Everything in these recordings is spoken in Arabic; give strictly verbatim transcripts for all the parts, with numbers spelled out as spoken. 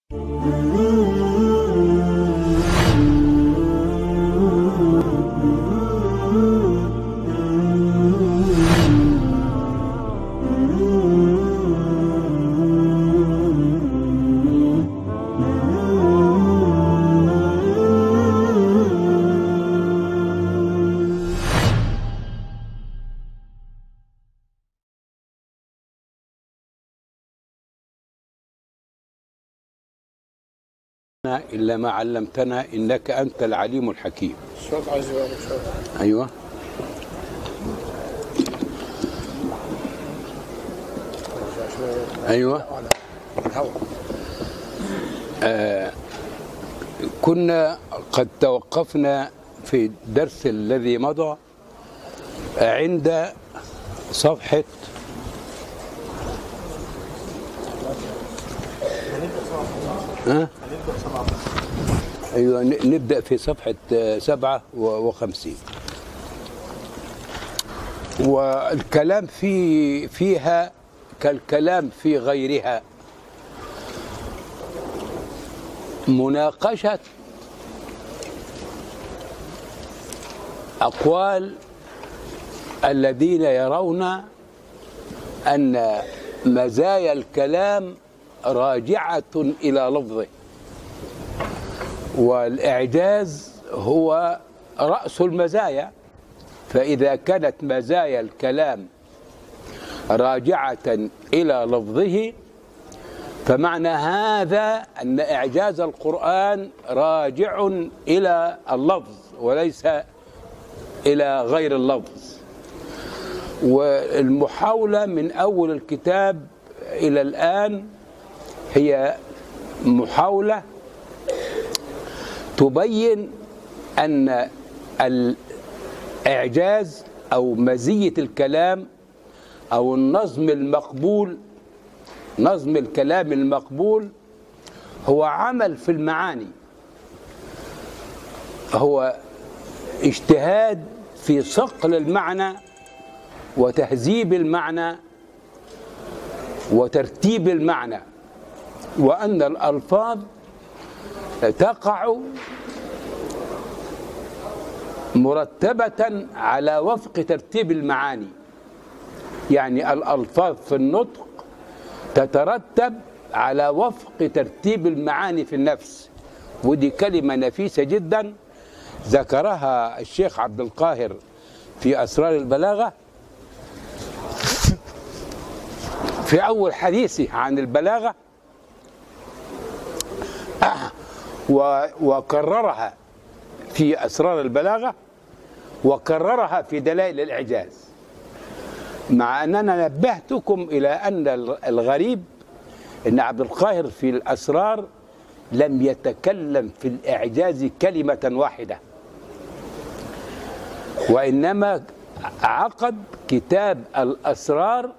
إلا ما علمتنا إنك أنت العليم الحكيم. الصوت عايز يبقى متشابه. أيوه. أيوه. آه كنا قد توقفنا في الدرس الذي مضى عند صفحة ها؟ أيوة، نبدأ في صفحة سبعة وخمسين، والكلام في فيها كالكلام في غيرها، مناقشة أقوال الذين يرون أن مزايا الكلام راجعة إلى لفظه، والإعجاز هو رأس المزايا، فإذا كانت مزايا الكلام راجعة إلى لفظه فمعنى هذا أن إعجاز القرآن راجع إلى اللفظ وليس إلى غير اللفظ. والمحاولة من أول الكتاب إلى الآن هي محاولة تبين أن الإعجاز أو مزية الكلام أو النظم المقبول، نظم الكلام المقبول هو عمل في المعاني، هو اجتهاد في صقل المعنى وتهذيب المعنى وترتيب المعنى، وأن الألفاظ تقع مرتبة على وفق ترتيب المعاني، يعني الألفاظ في النطق تترتب على وفق ترتيب المعاني في النفس. ودي كلمة نفيسة جدا ذكرها الشيخ عبد القاهر في أسرار البلاغة في أول حديثه عن البلاغة، وكررها في أسرار البلاغة وكررها في دلائل الإعجاز، مع أننا نبهتكم إلى أن الغريب أن عبد القاهر في الأسرار لم يتكلم في الإعجاز كلمة واحدة، وإنما عقد كتاب الأسرار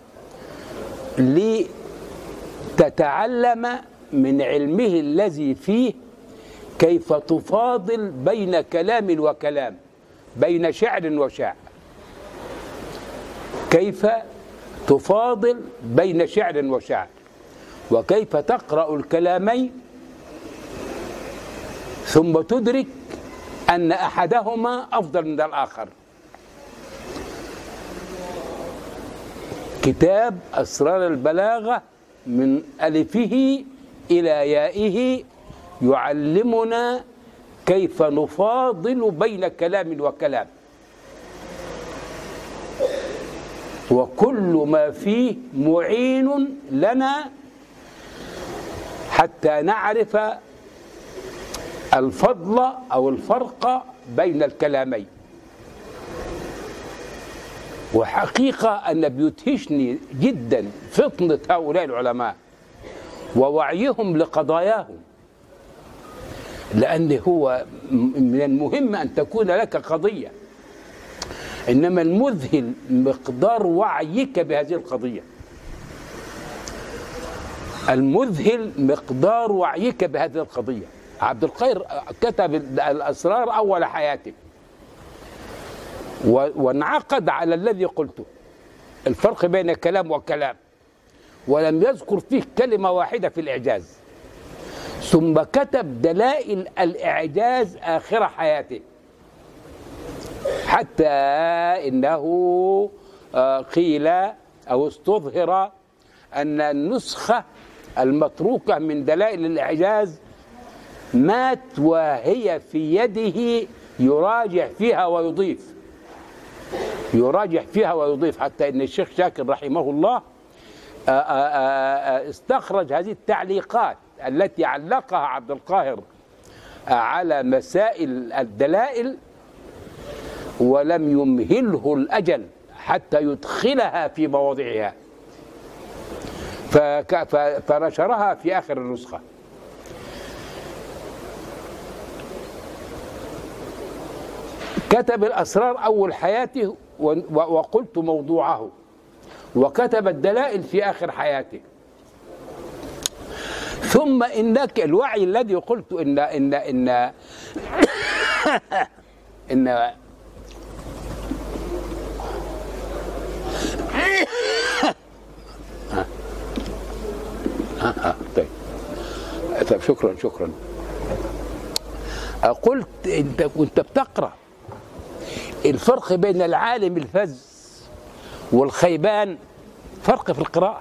لتتعلم من علمه الذي فيه كيف تفاضل بين كلام وكلام، بين شعر وشعر، كيف تفاضل بين شعر وشعر، وكيف تقرأ الكلامين ثم تدرك أن أحدهما أفضل من الآخر. كتاب أسرار البلاغة من ألفه إلى يائه يعلمنا كيف نفاضل بين كلام وكلام، وكل ما فيه معين لنا حتى نعرف الفضل أو الفرق بين الكلامين. وحقيقة أن بيدهشني جدا فطنة هؤلاء العلماء ووعيهم لقضاياهم، لأن هو من المهم أن تكون لك قضية، إنما المذهل مقدار وعيك بهذه القضية، المذهل مقدار وعيك بهذه القضية. عبد القاهر كتب الأسرار أول حياته وانعقد على الذي قلته، الفرق بين كلام وكلام، ولم يذكر فيه كلمة واحدة في الإعجاز، ثم كتب دلائل الإعجاز آخر حياته، حتى إنه قيل أو استظهر أن النسخة المتروكة من دلائل الإعجاز مات وهي في يده يراجع فيها ويضيف يراجع فيها ويضيف حتى إن الشيخ شاكر رحمه الله استخرج هذه التعليقات التي علقها عبد القاهر على مسائل الدلائل ولم يمهله الأجل حتى يدخلها في مواضعها، فنشرها في آخر النسخة. كتب الأسرار أول حياته وقلت موضوعه، وكتب الدلائل في آخر حياته. ثم إنك الوعي الذي قلت إن إن إن إن طيب طيب شكرا شكرا. قلت انت كنت بتقرا الفرق بين العالم الفذ والخيبان، فرق في القراءة.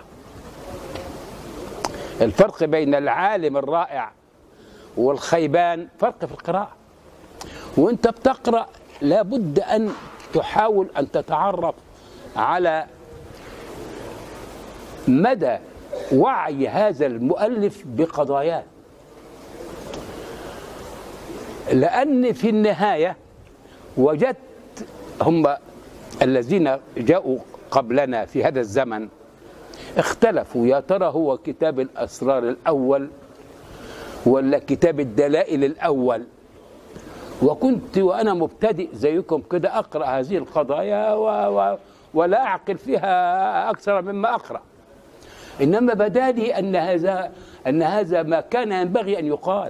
الفرق بين العالم الرائع والخيبان فرق في القراءة. وانت بتقرا لابد ان تحاول ان تتعرف على مدى وعي هذا المؤلف بقضاياه، لأن في النهاية وجدت هم الذين جاءوا قبلنا في هذا الزمن اختلفوا، يا ترى هو كتاب الأسرار الأول ولا كتاب الدلائل الأول. وكنت وأنا مبتدئ زيكم كده أقرأ هذه القضايا و و ولا أعقل فيها أكثر مما أقرأ، إنما بدا لي أن هذا أن هذا ما كان ينبغي أن يقال،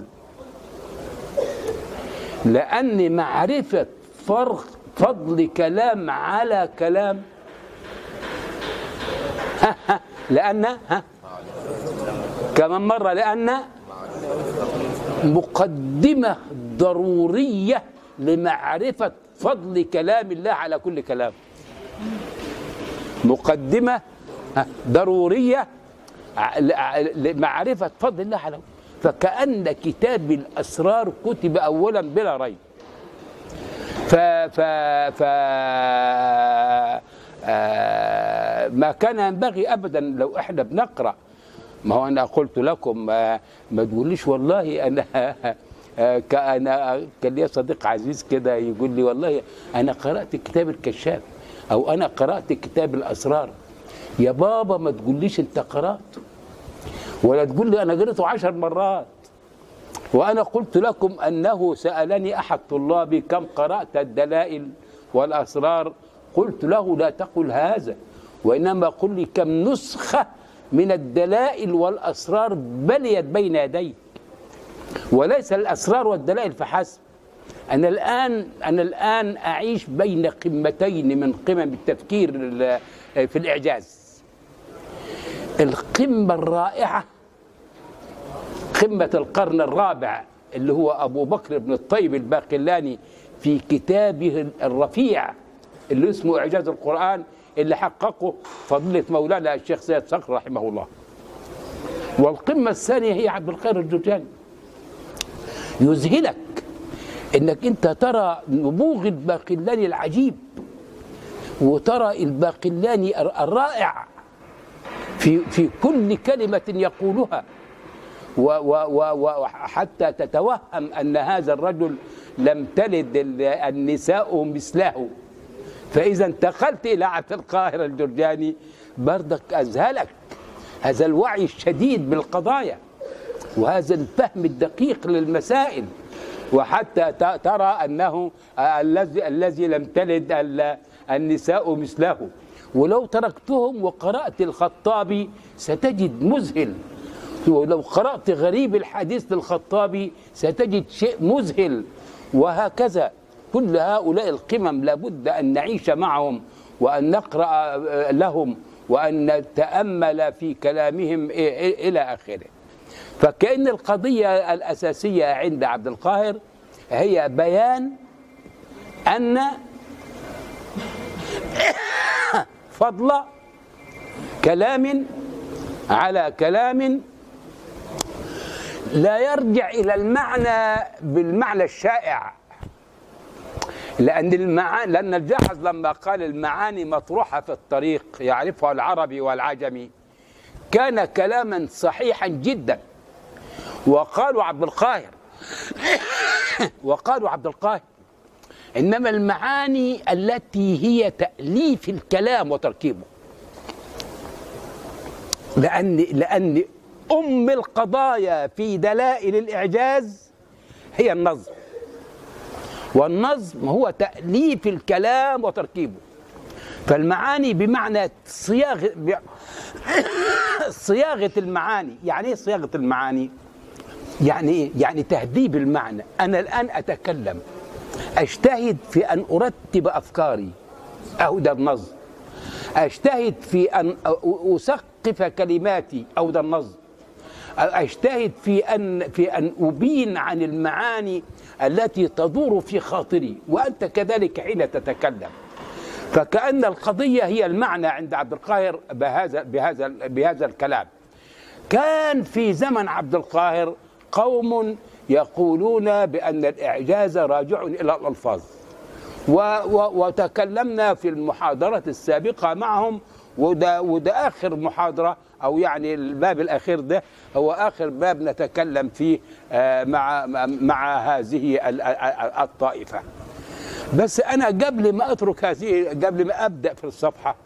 لأن معرفة فرق فضل كلام على كلام ها ها لأن ها كمان مرة لأن مقدمة ضرورية لمعرفة فضل كلام الله على كل كلام، مقدمة ضرورية لمعرفة فضل الله على، فكأن كتاب الأسرار كتب أولا بلا ريب. ف ف ف ما كان ينبغي أبدا لو إحنا بنقرأ. ما هو أنا قلت لكم ما تقوليش والله أنا كأنا كان لي صديق عزيز كده يقول لي والله أنا قرأت كتاب الكشاف أو أنا قرأت كتاب الأسرار. يا بابا ما تقوليش أنت قرأته، ولا تقول لي أنا قرأته عشر مرات. وأنا قلت لكم أنه سألني أحد طلابي كم قرأت الدلائل والأسرار، قلت له لا تقل هذا، وإنما قل لي كم نسخة من الدلائل والأسرار بليت بين يديك، وليس الأسرار والدلائل فحسب. أنا الآن أنا الآن أعيش بين قمتين من قمم التفكير في الإعجاز. القمة الرائعة قمة القرن الرابع اللي هو أبو بكر بن الطيب الباقلاني في كتابه الرفيع اللي اسمه إعجاز القرآن، اللي حققه فضيلة مولانا الشيخ سيد صقر رحمه الله. والقمة الثانية هي عبد القاهر الجرجاني. يذهلك انك انت ترى نبوغ الباقلاني العجيب، وترى الباقلاني الرائع في في كل كلمة يقولها، وحتى تتوهم أن هذا الرجل لم تلد النساء مثله. فإذا انتقلت إلى عبد القاهر الجرجاني بردك أذهلك هذا الوعي الشديد بالقضايا وهذا الفهم الدقيق للمسائل، وحتى ترى أنه الذي الذي لم تلد النساء مثله. ولو تركتهم وقرأت الخطابي ستجد مذهل، ولو قرأت غريب الحديث للخطابي ستجد شيء مذهل، وهكذا كل هؤلاء القمم لابد أن نعيش معهم وأن نقرأ لهم وأن نتأمل في كلامهم إلى آخره. فكأن القضية الأساسية عند عبد القاهر هي بيان أن فضل كلام على كلام لا يرجع إلى المعنى بالمعنى الشائع، لأن المعاني لأن الجاحظ لما قال المعاني مطروحة في الطريق يعرفها العربي والعجمي كان كلاما صحيحا جدا. وقالوا عبد القاهر وقالوا عبد القاهر إنما المعاني التي هي تأليف الكلام وتركيبه، لأن لأن أم القضايا في دلائل الإعجاز هي النظم، والنظم هو تأليف الكلام وتركيبه. فالمعاني بمعنى صياغة صياغة المعاني. يعني إيه صياغة المعاني؟ يعني إيه؟ يعني تهذيب المعنى. أنا الآن أتكلم أجتهد في أن أرتب أفكاري، أهو ده النظم. أجتهد في أن أسقف كلماتي، أو ده النظم. أجتهد في أن في أن أبين عن المعاني التي تدور في خاطري، وأنت كذلك حين تتكلم. فكأن القضية هي المعنى عند عبد القاهر بهذا بهذا بهذا الكلام. كان في زمن عبد القاهر قوم يقولون بأن الإعجاز راجع إلى الألفاظ، وتكلمنا في المحاضرات السابقة معهم، وده, وده آخر محاضرة، أو يعني الباب الأخير ده هو آخر باب نتكلم فيه مع مع هذه الطائفة. بس أنا قبل ما أترك هذه، قبل ما أبدأ في الصفحة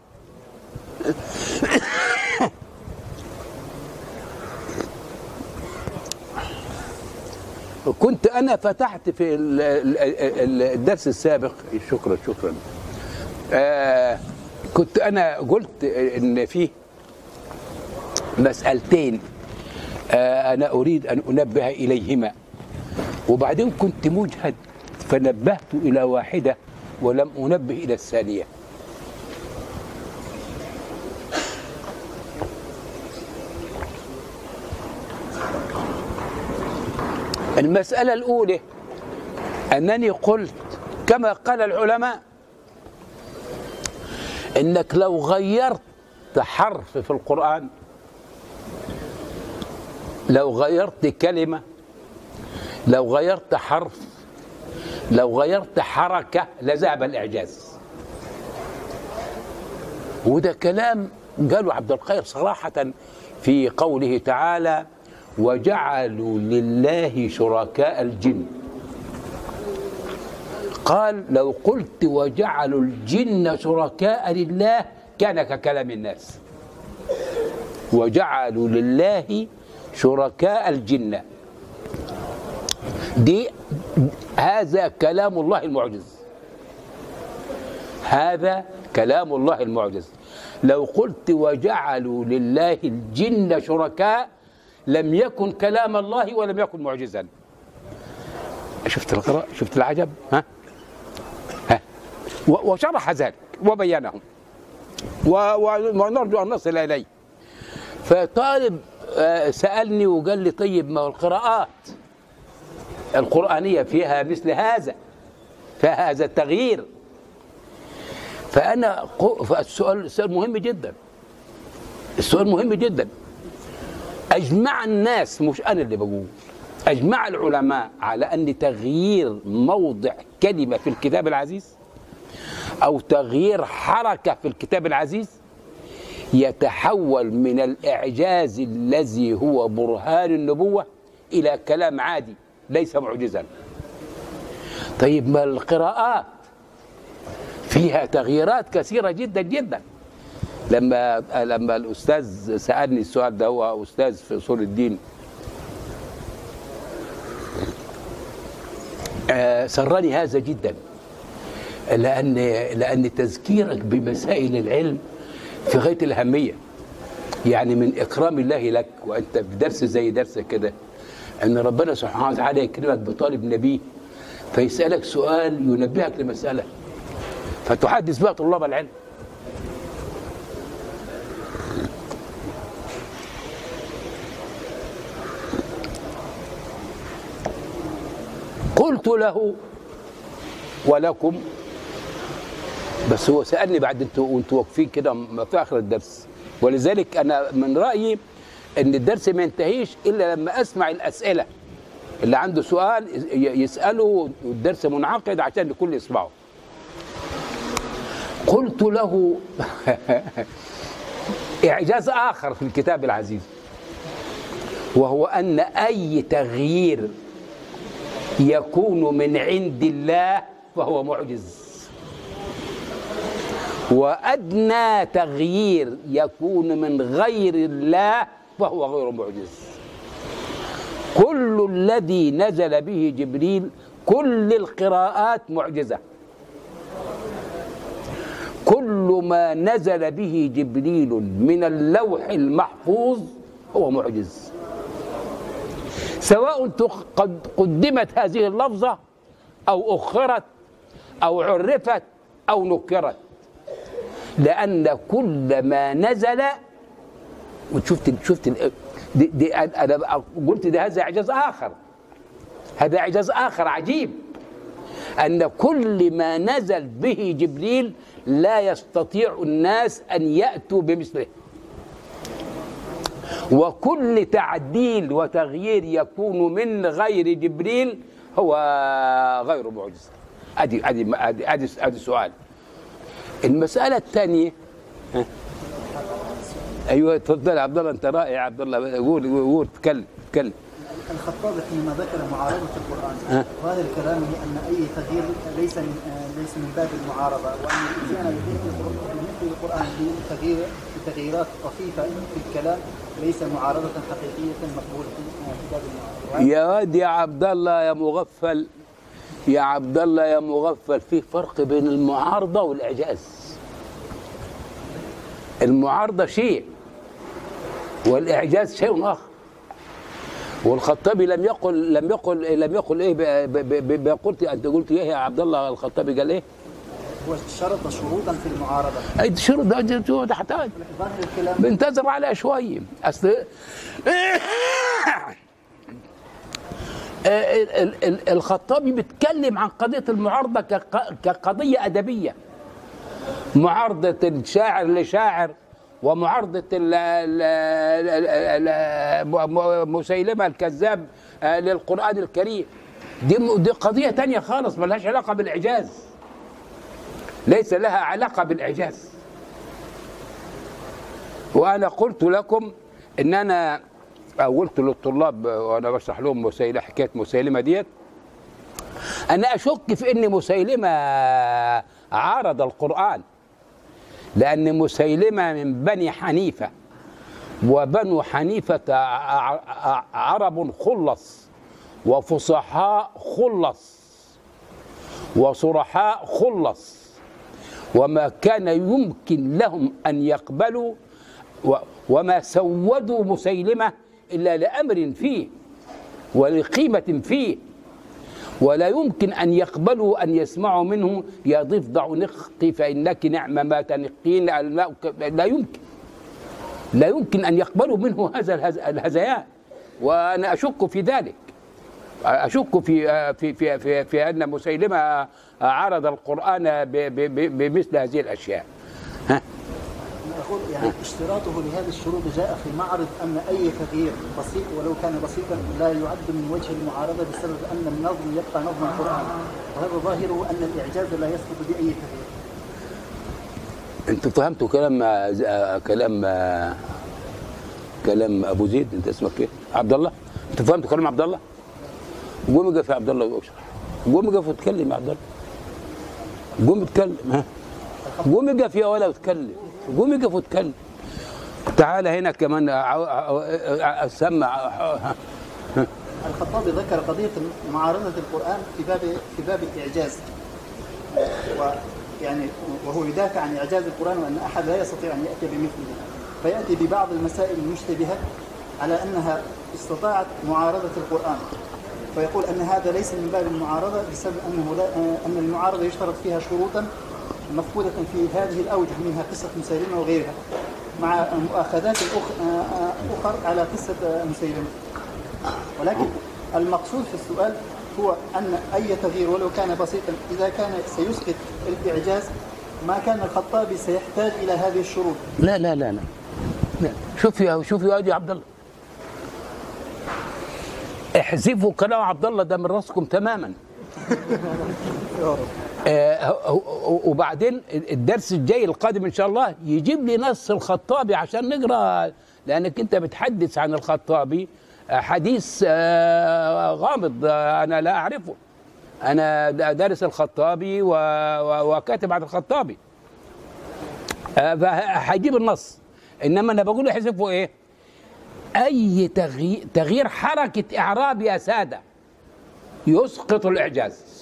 كنت أنا فتحت في الدرس السابق، شكرا شكرا آه كنت أنا قلت إن فيه مسألتين آه أنا أريد أن أنبه إليهما، وبعدين كنت مجهد فنبهت إلى واحدة ولم أنبه إلى الثانية. المسألة الأولى أنني قلت كما قال العلماء إنك لو غيرت حرف في القرآن، لو غيرت كلمة، لو غيرت حرف، لو غيرت حركة لذهب الإعجاز. وده كلام قاله عبد القاهر صراحة في قوله تعالى وجعلوا لله شركاء الجن. قال لو قلت وجعلوا الجن شركاء لله كان ككلام الناس. وجعلوا لله شركاء الجن، دي هذا كلام الله المعجز، هذا كلام الله المعجز. لو قلت وجعلوا لله الجن شركاء لم يكن كلام الله ولم يكن معجزا. شفت القراءة؟ شفت العجب؟ ها؟ ها؟ وشرح ذلك وبينه، ونرجو أن نصل إليه. فطالب سألني وقال لي طيب ما القراءات القرآنية فيها مثل هذا، فهذا التغيير. فأنا فالسؤال السؤال مهم جدا، السؤال مهم جدا. أجمع الناس، مش أنا اللي بقول، أجمع العلماء على أن تغيير موضع كلمة في الكتاب العزيز أو تغيير حركة في الكتاب العزيز يتحول من الإعجاز الذي هو برهان النبوة إلى كلام عادي ليس معجزا. طيب ما القراءات فيها تغييرات كثيرة جدا جدا. لما لما الأستاذ سألني السؤال ده، هو أستاذ في أصول الدين، آه سرني هذا جدا، لأن لأن تذكيرك بمسائل العلم في غاية الأهمية. يعني من إكرام الله لك وأنت في درس زي درسك كده أن ربنا سبحانه وتعالى يكرمك بطالب نبي فيسألك سؤال ينبهك لمسألة فتحدث بها طلاب العلم. قلت له ولكم، بس هو سألني بعد انتوا وانتوا واقفين كده في آخر الدرس، ولذلك أنا من رأيي إن الدرس ما ينتهيش إلا لما أسمع الأسئلة. اللي عنده سؤال يسأله والدرس منعقد عشان الكل يسمعه. قلت له إعجاز آخر في الكتاب العزيز، وهو أن أي تغيير يكون من عند الله فهو معجز، وأدنى تغيير يكون من غير الله فهو غير معجز. كل الذي نزل به جبريل، كل القراءات معجزة، كل ما نزل به جبريل من اللوح المحفوظ هو معجز، سواء قد قدمت هذه اللفظة أو أخرت أو عرفت أو نكرت، لأن كل ما نزل. وشفت شفت دي, دي أنا قلت ده هذا إعجاز آخر، هذا إعجاز آخر عجيب، أن كل ما نزل به جبريل لا يستطيع الناس أن يأتوا بمثله، وكل تعديل وتغيير يكون من غير جبريل هو غير معجز. أدي أدي أدي أدي, أدي سؤال. المسألة الثانية، ايوه تفضل يا عبد الله، انت رائع يا عبد الله، قول قول اتكلم اتكلم. الخطابي حينما ذكر معارضة القرآن ظاهر كلامه أن أي تغيير ليس من ليس من باب المعارضة، وأن الإنسان يغير القرآن بتغيير بتغييرات طفيفة في الكلام ليس معارضة حقيقية مقبولة في باب المعارضة. يا واد يا عبد الله يا مغفل، يا عبد الله يا مغفل، في فرق بين المعارضة والإعجاز. المعارضة شيء والإعجاز شيء آخر. والخطابي لم يقل لم يقل لم يقل ايه قلت انت قلت ايه يا عبد الله؟ الخطابي قال ايه؟ هو شرط شروطا في المعارضه. اي شروط ده ده تحتاج بنتظر عليها شويه. اصل الخطابي بيتكلم عن قضيه المعارضه كقضيه ادبيه، معارضه الشاعر لشاعر، ومعارضة مسيلمة الكذاب للقرآن الكريم. دي دي قضية تانية خالص، ما لهاش علاقة بالإعجاز، ليس لها علاقة بالإعجاز. وأنا قلت لكم إن أنا قلت للطلاب وأنا بشرح لهم مسيلمة، حكاية مسيلمة ديت، أنا أشك في إن مسيلمة عارض القرآن، لأن مسيلمة من بني حنيفة، وبنو حنيفة عرب خلص وفصحاء خلص وصرحاء خلص، وما كان يمكن لهم أن يقبلوا وما سودوا مسيلمة إلا لأمر فيه ولقيمة فيه، ولا يمكن أن يقبلوا أن يسمعوا منه يا ضفدع نقي فإنك نعم ما تنقين. لا يمكن لا يمكن أن يقبلوا منه هذا الهذيان، وأنا أشك في ذلك، أشك في في في في, في أن مسيلمة عرض القرآن بمثل هذه الأشياء. ها؟ أقول يعني اشتراطه لهذه الشروط جاء في معرض أن أي تغيير بسيط ولو كان بسيطا لا يعد من وجه المعارضة، بسبب أن النظم يبقى نظم القرآن، وهذا ظاهره أن الإعجاز لا يسقط بأي تغيير. أنتوا فهمتوا كلام كلام كلام أبو زيد؟ أنت اسمك إيه؟ عبد الله؟ أنتوا فهمتوا كلام عبد الله؟ قوم اقف يا عبد الله واشرح، قوم اقف واتكلم يا عبد الله، قوم اتكلم. ها؟ قوم اقف يا ولا واتكلم، قوم اقف واتكلم. تعال هنا كمان اسمع. الخطابي ذكر قضية معارضة القرآن في باب في باب الإعجاز، ويعني وهو يدافع عن إعجاز القرآن وأن أحد لا يستطيع أن يأتي بمثله، فيأتي ببعض المسائل المشتبهة على أنها استطاعت معارضة القرآن، فيقول أن هذا ليس من باب المعارضة بسبب أنه لا أن المعارضة يشترط فيها شروطا مفقودة في هذه الأوجه، منها قصة مسيلمة وغيرها، مع مؤاخذات أخر على قصة مسيلمة. ولكن المقصود في السؤال هو أن أي تغيير ولو كان بسيطا إذا كان سيسقط الإعجاز ما كان الخطابي سيحتاج إلى هذه الشروط. لا لا لا لا, لا. شوف يا شوف يا يا عبد الله، احذفوا كلام عبد الله ده من راسكم تماما. آه وبعدين الدرس الجاي القادم ان شاء الله يجيب لي نص الخطابي عشان نقرا، لانك انت بتحدث عن الخطابي حديث آه غامض، آه انا لا اعرفه. انا دارس الخطابي وكاتب عن الخطابي، آه فهجيب النص. انما انا بقول احذفوا ايه؟ اي تغيير تغيير حركه اعراب يا ساده يسقط الاعجاز.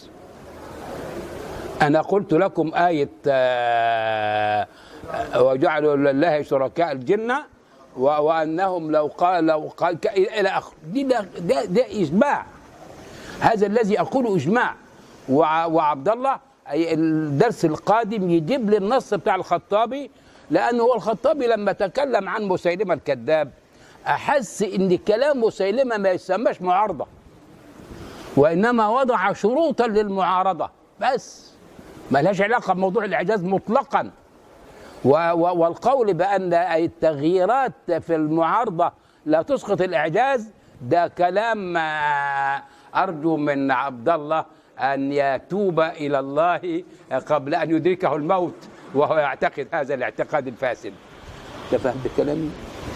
أنا قلت لكم آية آه وجعلوا لله شركاء الجنة وأنهم لو قال لو قال إلى آخره. دي ده, ده, ده إجماع، هذا الذي أقوله إجماع. وعبد الله أي الدرس القادم يجيب لي النص بتاع الخطابي، لأنه هو الخطابي لما تكلم عن مسيلمة الكذاب أحس إن كلام مسيلمة ما يسمىش معارضة، وإنما وضع شروطا للمعارضة بس، ما لهاش علاقة بموضوع الإعجاز مطلقا. والقول بأن التغييرات في المعارضة لا تسقط الإعجاز ده كلام أرجو من عبد الله أن يتوب إلى الله قبل أن يدركه الموت وهو يعتقد هذا الاعتقاد الفاسد. أنت فهمت كلامي؟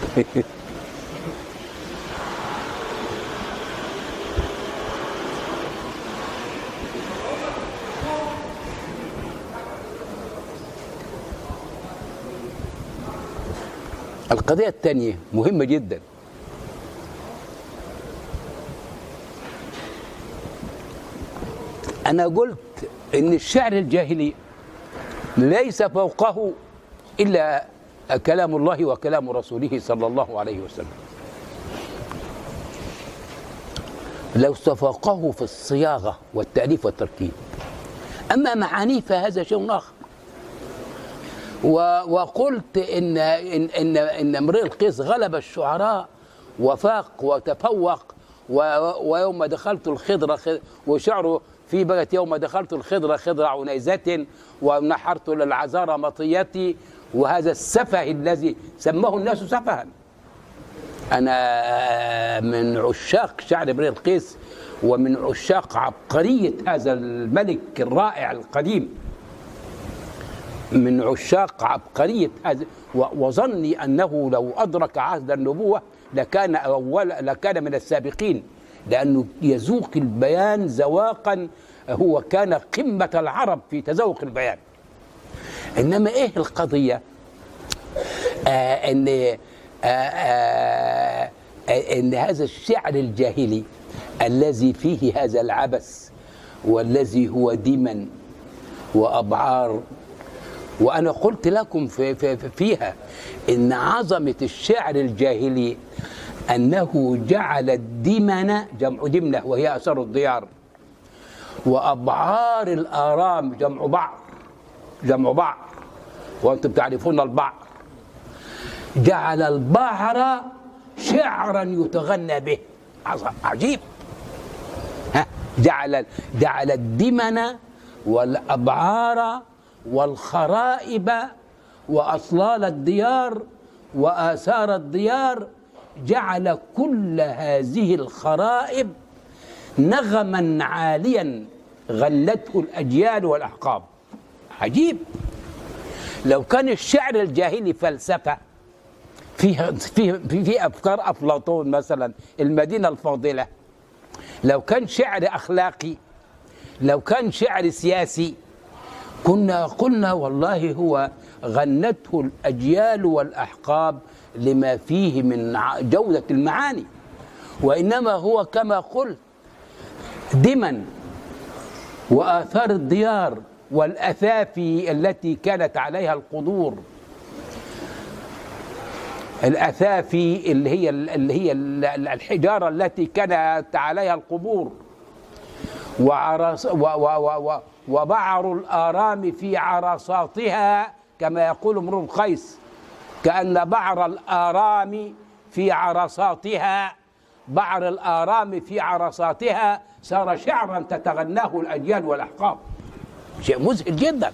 القضية الثانية مهمة جدا. أنا قلت إن الشعر الجاهلي ليس فوقه إلا كلام الله وكلام رسوله صلى الله عليه وسلم، لو فوقه في الصياغة والتأليف والتركيب، أما معانيه فهذا شيء آخر. وقلت إن إن إن إن امرئ القيس غلب الشعراء وفاق وتفوق، ويوم دخلت الخضر وشعره في بيت يوم دخلت الخضر خضر عنيزة ونحرت للعذارى مطيتي، وهذا السفه الذي سماه الناس سفها. أنا من عشاق شعر امرئ القيس ومن عشاق عبقرية هذا الملك الرائع القديم، من عشاق عبقرية هذا، وظني أنه لو أدرك عهد النبوة لكان أول لكان من السابقين، لأنه يذوق البيان ذواقا هو كان قمة العرب في تذوق البيان. إنما إيه القضية؟ آه إن آه آه إن هذا الشعر الجاهلي الذي فيه هذا العبث والذي هو دمن وأبعار، وأنا قلت لكم في في فيها إن عظمة الشعر الجاهلي أنه جعل الدمن جمع دمنة وهي أثر الديار، وأبعار الآرام جمع بعر جمع بعر وأنتم تعرفون البعر، جعل البعر شعرا يتغنى به. عجيب. ها جعل جعل الدمن والأبعار والخرائب وأصلال الديار وآثار الديار، جعل كل هذه الخرائب نغما عاليا غلته الأجيال والأحقاب. عجيب. لو كان الشعر الجاهلي فلسفة فيه فيه في أفكار أفلاطون مثلا المدينة الفاضلة، لو كان شعر أخلاقي، لو كان شعر سياسي، كنا قلنا والله هو غنته الأجيال والأحقاب لما فيه من جودة المعاني. وإنما هو كما قلت دمن وآثار الديار والأثافي التي كانت عليها القدور، الأثافي اللي هي اللي هي الحجارة التي كانت عليها القبور، وعرس و و و وبعر الآرام في عرصاتها كما يقول امرؤ القيس، كأن بعر الآرام في عرصاتها بعر الآرام في عرصاتها صار شعرا تتغناه الأجيال والأحقاب. شيء مذهل جدا،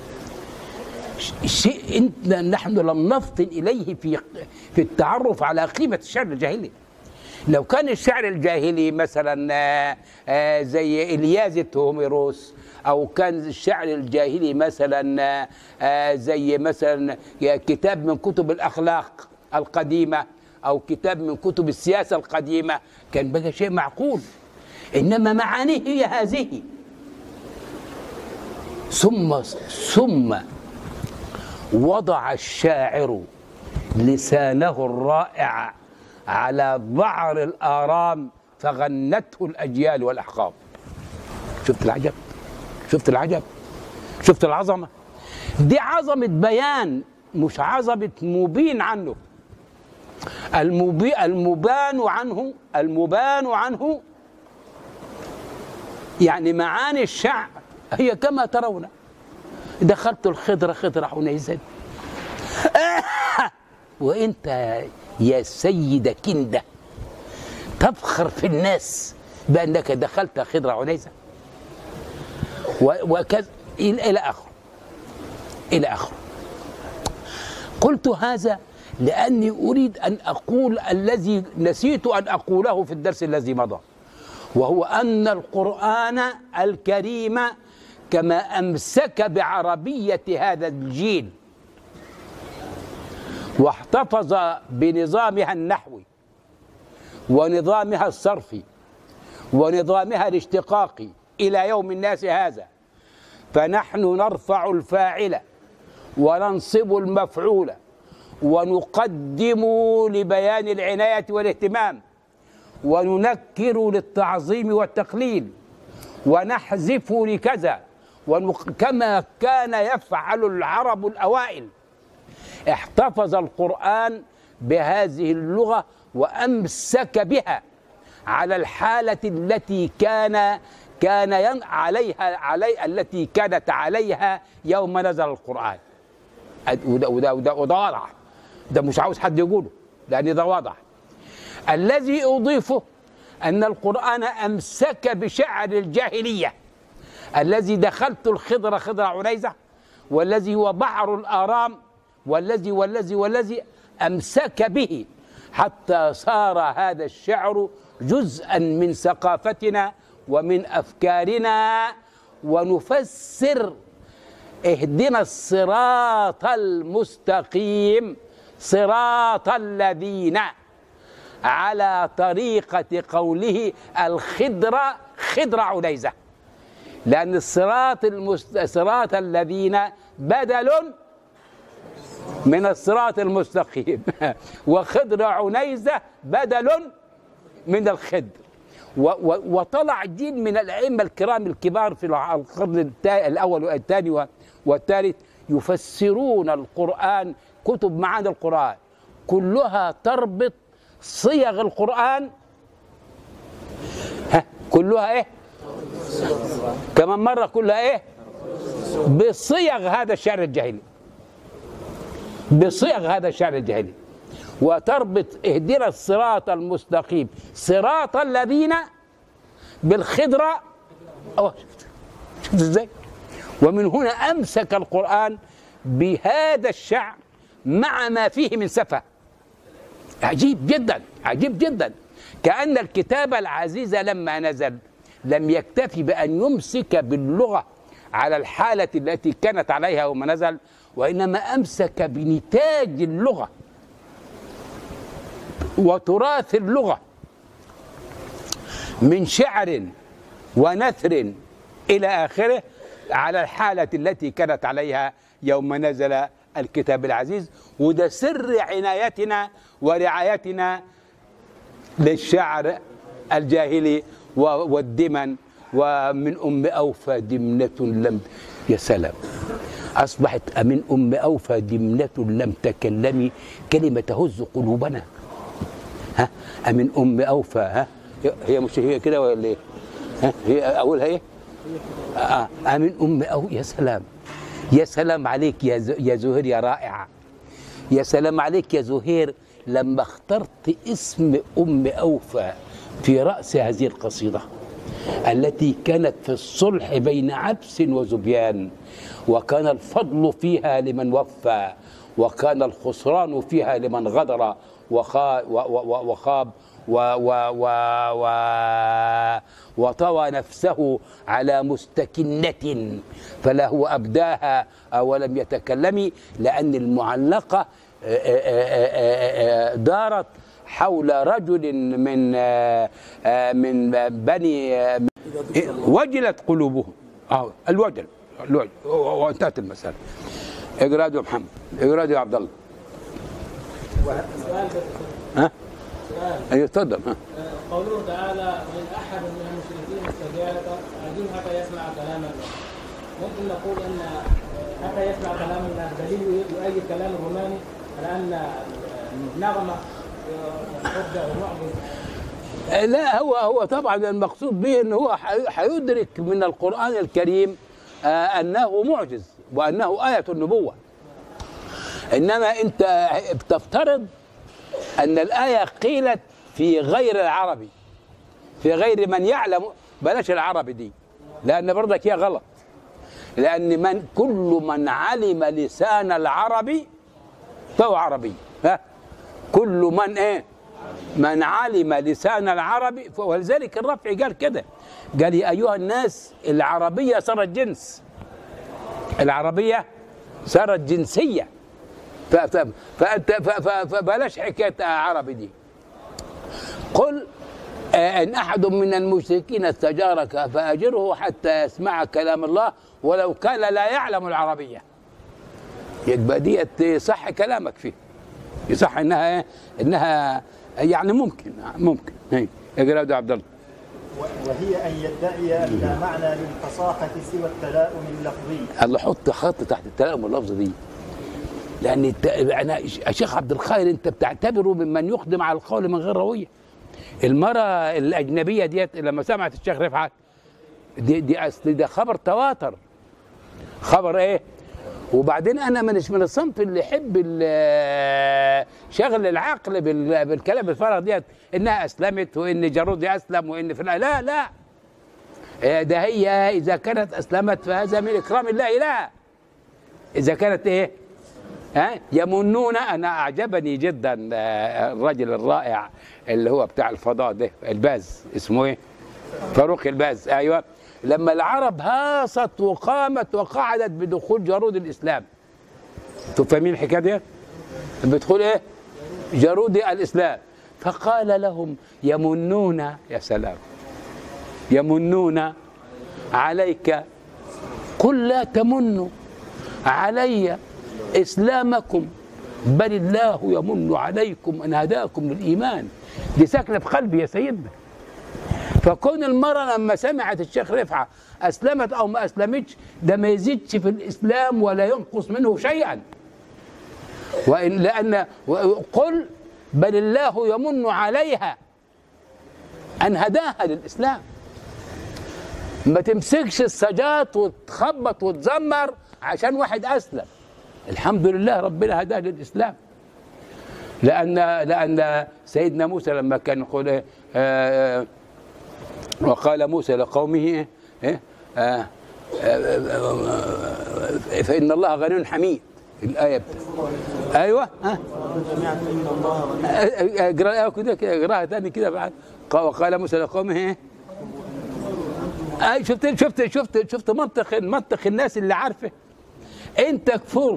شيء نحن لم نفطن إليه في في التعرف على قيمة الشعر الجاهلي. لو كان الشعر الجاهلي مثلا زي إلياذة هوميروس، أو كان الشعر الجاهلي مثلا زي مثلا كتاب من كتب الأخلاق القديمة أو كتاب من كتب السياسة القديمة، كان بقى شيء معقول. إنما معانيه هي هذه. ثم ثم وضع الشاعر لسانه الرائع على بعر الآرام فغنته الأجيال والأحقاب. شفت العجب؟ شفت العجب؟ شفت العظمة؟ دي عظمة بيان، مش عظمة مبين عنه. المبي المبان عنه المبان عنه يعني معاني الشعر هي كما ترون. دخلت الخضرة خضرة عنيزة وانت يا سيد كندة تفخر في الناس بأنك دخلت خضرة عنيزة وكذا إلى آخره إلى آخره. قلت هذا لأني أريد أن أقول الذي نسيت أن أقوله في الدرس الذي مضى، وهو أن القرآن الكريم كما أمسك بعربية هذا الجيل واحتفظ بنظامها النحوي ونظامها الصرفي ونظامها الاشتقاقي إلى يوم الناس هذا، فنحن نرفع الفاعل وننصب المفعول ونقدم لبيان العناية والاهتمام وننكر للتعظيم والتقليل ونحذف لكذا، كما كان يفعل العرب الأوائل. احتفظ القرآن بهذه اللغة وأمسك بها على الحالة التي كان كان عليها علي التي كانت عليها يوم نزل القرآن. وده وده وده وده واضح، ده مش عاوز حد يقوله لأن ده واضح. الذي أضيفه أن القرآن أمسك بشعر الجاهلية الذي دخلت الخضر خضر عنيزة، والذي هو بعر الآرام، والذي والذي والذي أمسك به حتى صار هذا الشعر جزءا من ثقافتنا ومن أفكارنا. ونفسر اهدنا الصراط المستقيم صراط الذين على طريقة قوله الخضر خضر عنيزة، لأن الصراط المست... صراط الذين بدل من الصراط المستقيم وخضر عنيزة بدل من الخضر. و... و... وطلع جيل من الأئمة الكرام الكبار في القرن الأول والثاني والثالث يفسرون القرآن، كتب معاني القرآن كلها تربط صيغ القرآن، ها كلها ايه كمان مرة كلها ايه بصيغ هذا الشعر الجاهلي، بصيغ هذا الشعر الجاهلي، وتربط اهدنا الصراط المستقيم صراط الذين بالخضرة. أوه شفت شفت ازاي؟ ومن هنا أمسك القرآن بهذا الشعر مع ما فيه من سفة. عجيب جدا عجيب جدا. كأن الكتاب العزيز لما نزل لم يكتفي بأن يمسك باللغة على الحالة التي كانت عليها وما نزل، وإنما أمسك بنتاج اللغة وتراث اللغة من شعر ونثر إلى آخره على الحالة التي كانت عليها يوم نزل الكتاب العزيز. وده سر عنايتنا ورعايتنا للشعر الجاهلي والدمن. ومن أم أوفى دمنة لم، يا سلام، أصبحت من أم أوفى دمنة لم تكلمي كلمة تهز قلوبنا. ها أمن أم أوفى، ها هي مش هي كده ولا إيه؟ ها هي أقولها إيه؟ آه أمن أم أو، يا سلام يا سلام عليك يا يا زهير يا رائعة، يا سلام عليك يا زهير لما اخترت اسم أم أوفى في رأس هذه القصيدة التي كانت في الصلح بين عبس وزبيان، وكان الفضل فيها لمن وفى، وكان الخسران فيها لمن غدر وخاب وطوى نفسه على مستكنة فله أبداها ولم يتكلم، لأن المعلقة دارت حول رجل من من بني وجلت قلوبهم. اه الوجل الوجل وانتهت المسألة. اقرا يا محمد، اقرا يا عبد الله. ها؟ ايوه تفضل. ها؟ قوله تعالى من احد من المشركين استجارك عجين حتى يسمع كلام الله. ممكن نقول ان حتى يسمع كلام الله دليل يؤيد كلام الروماني على ان النغمه حجه ومعجز. لا هو هو طبعا المقصود به ان هو حيدرك من القرآن الكريم انه معجز وانه آية النبوة. انما انت بتفترض ان الآية قيلت في غير العربي، في غير من يعلم. بلاش العربي دي لان برضك هي غلط، لان من كل من علم لسان العربي فهو عربي. ها كل من ايه من علم لسان العربي، ولذلك الرفع قال كده، قال يا ايها الناس العربية صارت جنس، العربية صارت جنسية، فانت فبلاش حكاية عربي دي. قل ان احد من المشركين استجارك فاجره حتى يسمع كلام الله ولو كان لا يعلم العربية. يبقى دي صح كلامك فيه، يصح انها ايه انها يعني ممكن ممكن هي اقرا يا عبد الله. وهي ان يدعي ان لا معنى للفصاحه سوى التلاؤم اللفظي. الله حط خط تحت التلاؤم اللفظي دي، لان انا يا شيخ عبد الخير انت بتعتبره ممن يقدم على القول من غير رويه. المراه الاجنبيه ديت لما سمعت الشيخ رفعت دي دي اصل ده خبر تواتر، خبر ايه. وبعدين انا مش من الصنف اللي يحب شغل العقل بالكلام الفارغ ديت، انها اسلمت وان جارودي اسلم وان فلان. لا لا ده هي اذا كانت اسلمت فهذا من اكرام الله. لا اذا كانت ايه ها يمنون. انا اعجبني جدا الرجل الرائع اللي هو بتاع الفضاء ده الباز، اسمه ايه؟ فاروق الباز. ايوه لما العرب هاصت وقامت وقعدت بدخول جارود الاسلام. انتوا فاهمين الحكايه دي؟ بدخول ايه؟ جارود الاسلام. فقال لهم يمنون، يا سلام، يمنون عليك قل لا تمنوا علي اسلامكم بل الله يمن عليكم ان هداكم للايمان. دي ساكنه في قلبي يا سيدنا. فكون المرأة لما سمعت الشيخ رفعة أسلمت أو ما أسلمتش ده ما يزيدش في الإسلام ولا ينقص منه شيئا. وإن لأن قل بل الله يمن عليها أن هداها للإسلام. ما تمسكش السجات وتخبط وتزمر عشان واحد أسلم. الحمد لله ربنا هداه للإسلام. لأن لأن سيدنا موسى لما كان يقول إيه آه وقال موسى لقومه إيه إيه آه آه فإن الله غني حميد. الآية أيوه ها اقراها كده اقراها ثاني كده بعد. وقال موسى لقومه إيه أي شفت شفت شفت شفت منطق منطق الناس اللي عارفه. أنت كفر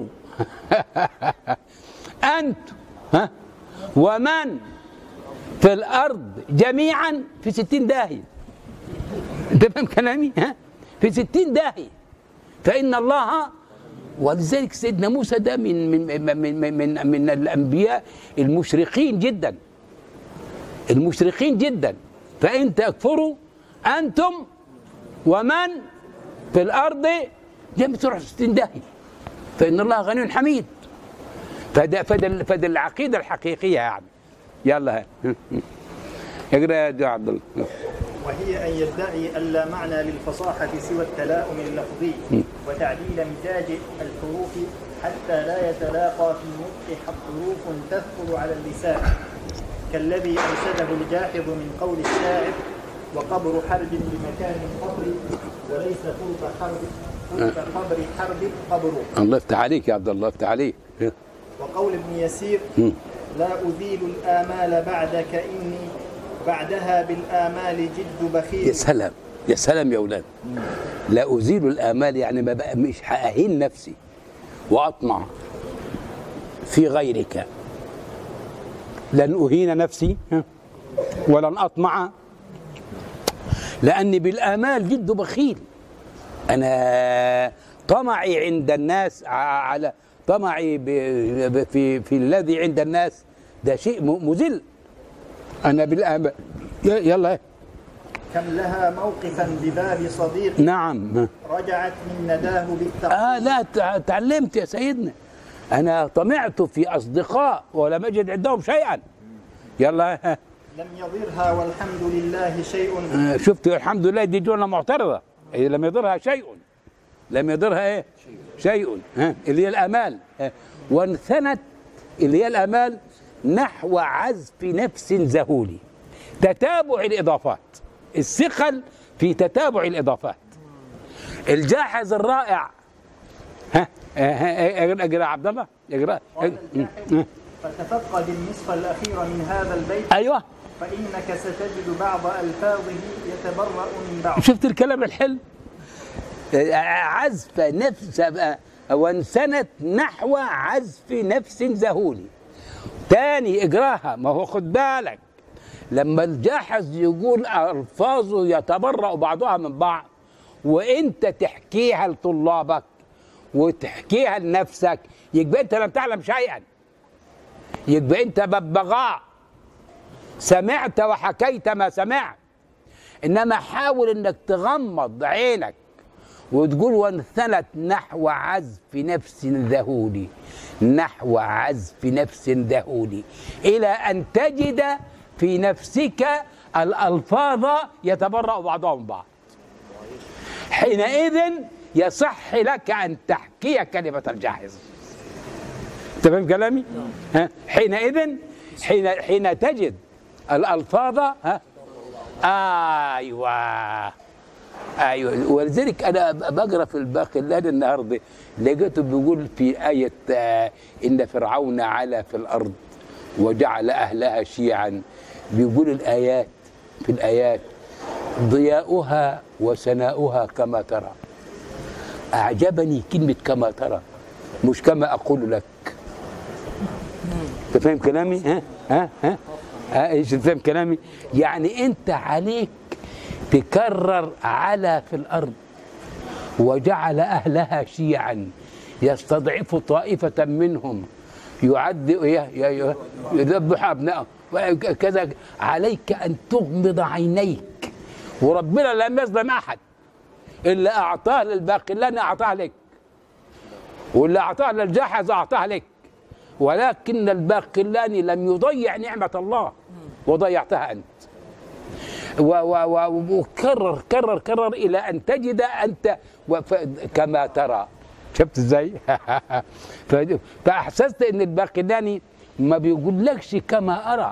أنت ها ومن في الأرض جميعا في ستين داهية. أنت فاهم كلامي؟ ها في ستين داهية. فإن الله، ولذلك سيدنا موسى ده من من من من من, من الأنبياء المشرقين جدا، المشرقين جدا. فإن تكفروا أنتم ومن في الأرض جميعا تروح ستين داهية. فإن الله غني حميد. فده فده فده العقيدة الحقيقية يعني. يلا اقرا يا عبد الله. وهي أن يدعي أن لا معنى للفصاحة سوى التلاؤم اللفظي وتعديل مزاج الحروف حتى لا يتلاقى في النطق حروف تثقل على اللسان، كالذي أنشده الجاحظ من قول الشاعر: وقبر حرب بمكان القبر وليس فوق حرب فوق قبر حرب قبر. الله يفتح عليك يا عبد الله، يفتح عليك. وقول ابن يسير: لا أذيل الآمال بعدك إني بعدها بالآمال جد بخيل. يا سلام يا سلام يا أولاد. لا أزيل الآمال يعني ما بقى مش هأهين نفسي وأطمع في غيرك. لن أهين نفسي ولن أطمع، لأني بالآمال جد بخيل. أنا طمعي عند الناس على طمعي في في الذي عند الناس ده شيء مذل. أنا بالآمال يلا. كم لها موقفا بباب صديق. نعم. رجعت من نداه بالتقدير. آه لا تعلمت يا سيدنا. أنا طمعت في أصدقاء ولم أجد عندهم شيئا. يلا. لم يضرها والحمد لله شيء. آه شفت الحمد لله دي جملة معترضة. هي لم يضرها شيء. لم يضرها إيه؟ شيء. ها اللي هي الآمال. وانثنت اللي هي الآمال نحو عزف نفس ذهولي. تتابع الإضافات. الثقل في تتابع الإضافات. الجاحظ الرائع. ها اقرا عبد الله اقرا. فتفقد النصف الأخير من هذا البيت. أيوه. فإنك ستجد بعض ألفاظه يتبرأ من بعض. شفت الكلام الحلو؟ عزف نفس وانسنت نحو عزف نفس ذهولي. تاني اقراها. ما هو خد بالك لما الجاحظ يقول ألفاظه يتبرأ بعضها من بعض وانت تحكيها لطلابك وتحكيها لنفسك، يبقى انت لم تعلم شيئا، يبقى انت ببغاء سمعت وحكيت ما سمعت. انما حاول انك تغمض عينك وتقول وانثنت نحو عزف نفس ذهولي، نحو عزف نفس ذهولي، الى ان تجد في نفسك الألفاظ يتبرأ بعضها من بعض. حينئذ يصح لك أن تحكي كلمة الجاحظ. تفهم كلامي؟ ها؟ حينئذ حين حين تجد الألفاظ ها؟ أيوة أيوة. ولذلك أنا بقرأ في الباقلاني النهارده لقيته بيقول في آية إن فرعون علا في الأرض وجعل أهلها شيعا، بيقول الآيات في الآيات ضياؤها وسناؤها كما ترى. أعجبني كلمة كما ترى مش كما أقول لك. أنت فاهم كلامي؟ ها ها ها ها إيش فاهم كلامي؟ يعني أنت عليك تكرر على في الأرض وجعل أهلها شيعا يستضعف طائفة منهم يعد يذبح أبنائهم كذا. عليك أن تغمض عينيك، وربنا لم يظلم أحد. اللي أعطاه للباقلاني أعطاه لك، واللي أعطاه للجاحظ أعطاه لك، ولكن الباقلاني لم يضيع نعمة الله وضيعتها أنت. وكرر كرر كرر إلى أن تجد أنت كما ترى. شفت ازاي؟ فأحسست أن الباقلاني ما بيقولكش كما أرى،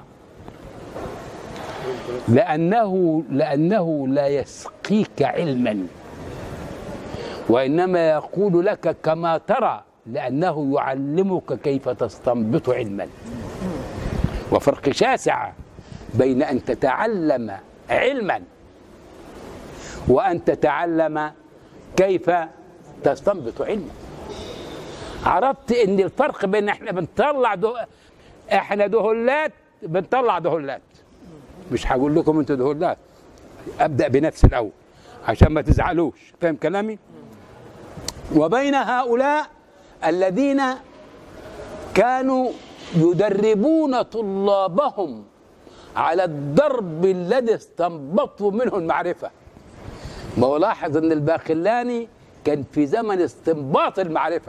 لأنه لأنه لا يسقيك علما، وإنما يقول لك كما ترى لأنه يعلمك كيف تستنبط علما. وفرق شاسع بين أن تتعلم علما وأن تتعلم كيف تستنبط علما. عرفت ان الفرق بين احنا بنطلع ده احنا دهولات بنطلع دهولات. مش هقول لكم انتوا دهولات، ابدا بنفسي الاول عشان ما تزعلوش. فاهم كلامي؟ وبين هؤلاء الذين كانوا يدربون طلابهم على الضرب الذي استنبطوا منه المعرفه. ما هو لاحظ ان الباقلاني كان في زمن استنباط المعرفة،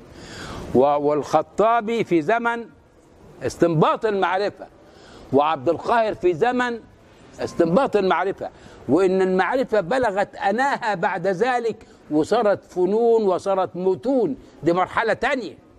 والخطابي في زمن استنباط المعرفة، وعبد القاهر في زمن استنباط المعرفة، وإن المعرفة بلغت أناها بعد ذلك وصارت فنون وصارت متون. دي مرحلة تانية.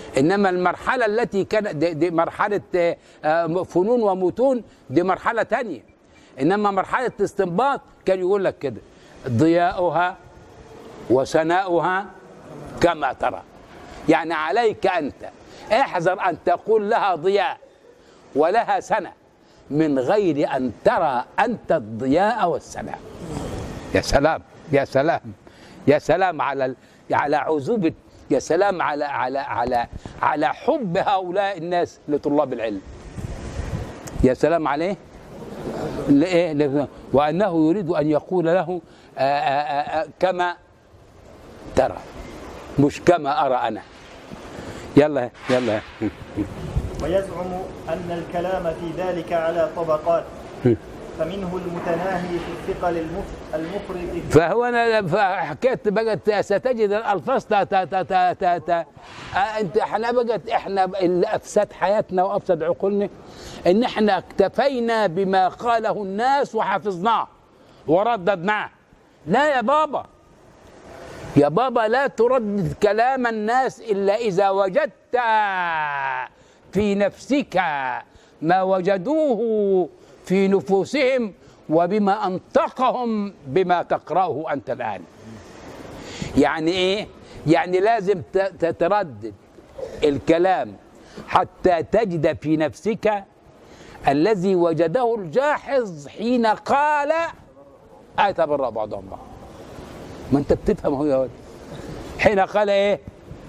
انما المرحله التي كانت دي, دي مرحله فنون ومتون، دي مرحله ثانيه. انما مرحله الاستنباط كان يقول لك كده: ضياؤها وسناؤها كما ترى. يعني عليك انت احذر ان تقول لها ضياء ولها سنة من غير ان ترى انت الضياء والسناء. يا سلام يا سلام يا سلام على على عذوبة، يا سلام على على على على حب هؤلاء الناس لطلاب العلم. يا سلام عليه. لإيه؟ وأنه يريد أن يقول له آآ آآ كما ترى، مش كما أرى أنا. يلا يلا. ويزعم أن الكلام في ذلك على طبقات، فمنه المتناهي في الثقل المفرط. فهو انا فحكيت بقت ستجد الالفاظ تا تا تا تا تا تا انت احنا بقت احنا اللي افسد حياتنا وافسد عقولنا ان احنا اكتفينا بما قاله الناس وحفظناه ورددناه. لا يا بابا، يا بابا لا تردد كلام الناس الا اذا وجدت في نفسك ما وجدوه في نفوسهم وبما أنطقهم بما تقرأه أنت الآن. يعني إيه؟ يعني لازم تتردد الكلام حتى تجد في نفسك الذي وجده الجاحظ حين قال أتبرأ بعضهم بعض. ما أنت بتفهم هو يا ولد. حين قال إيه؟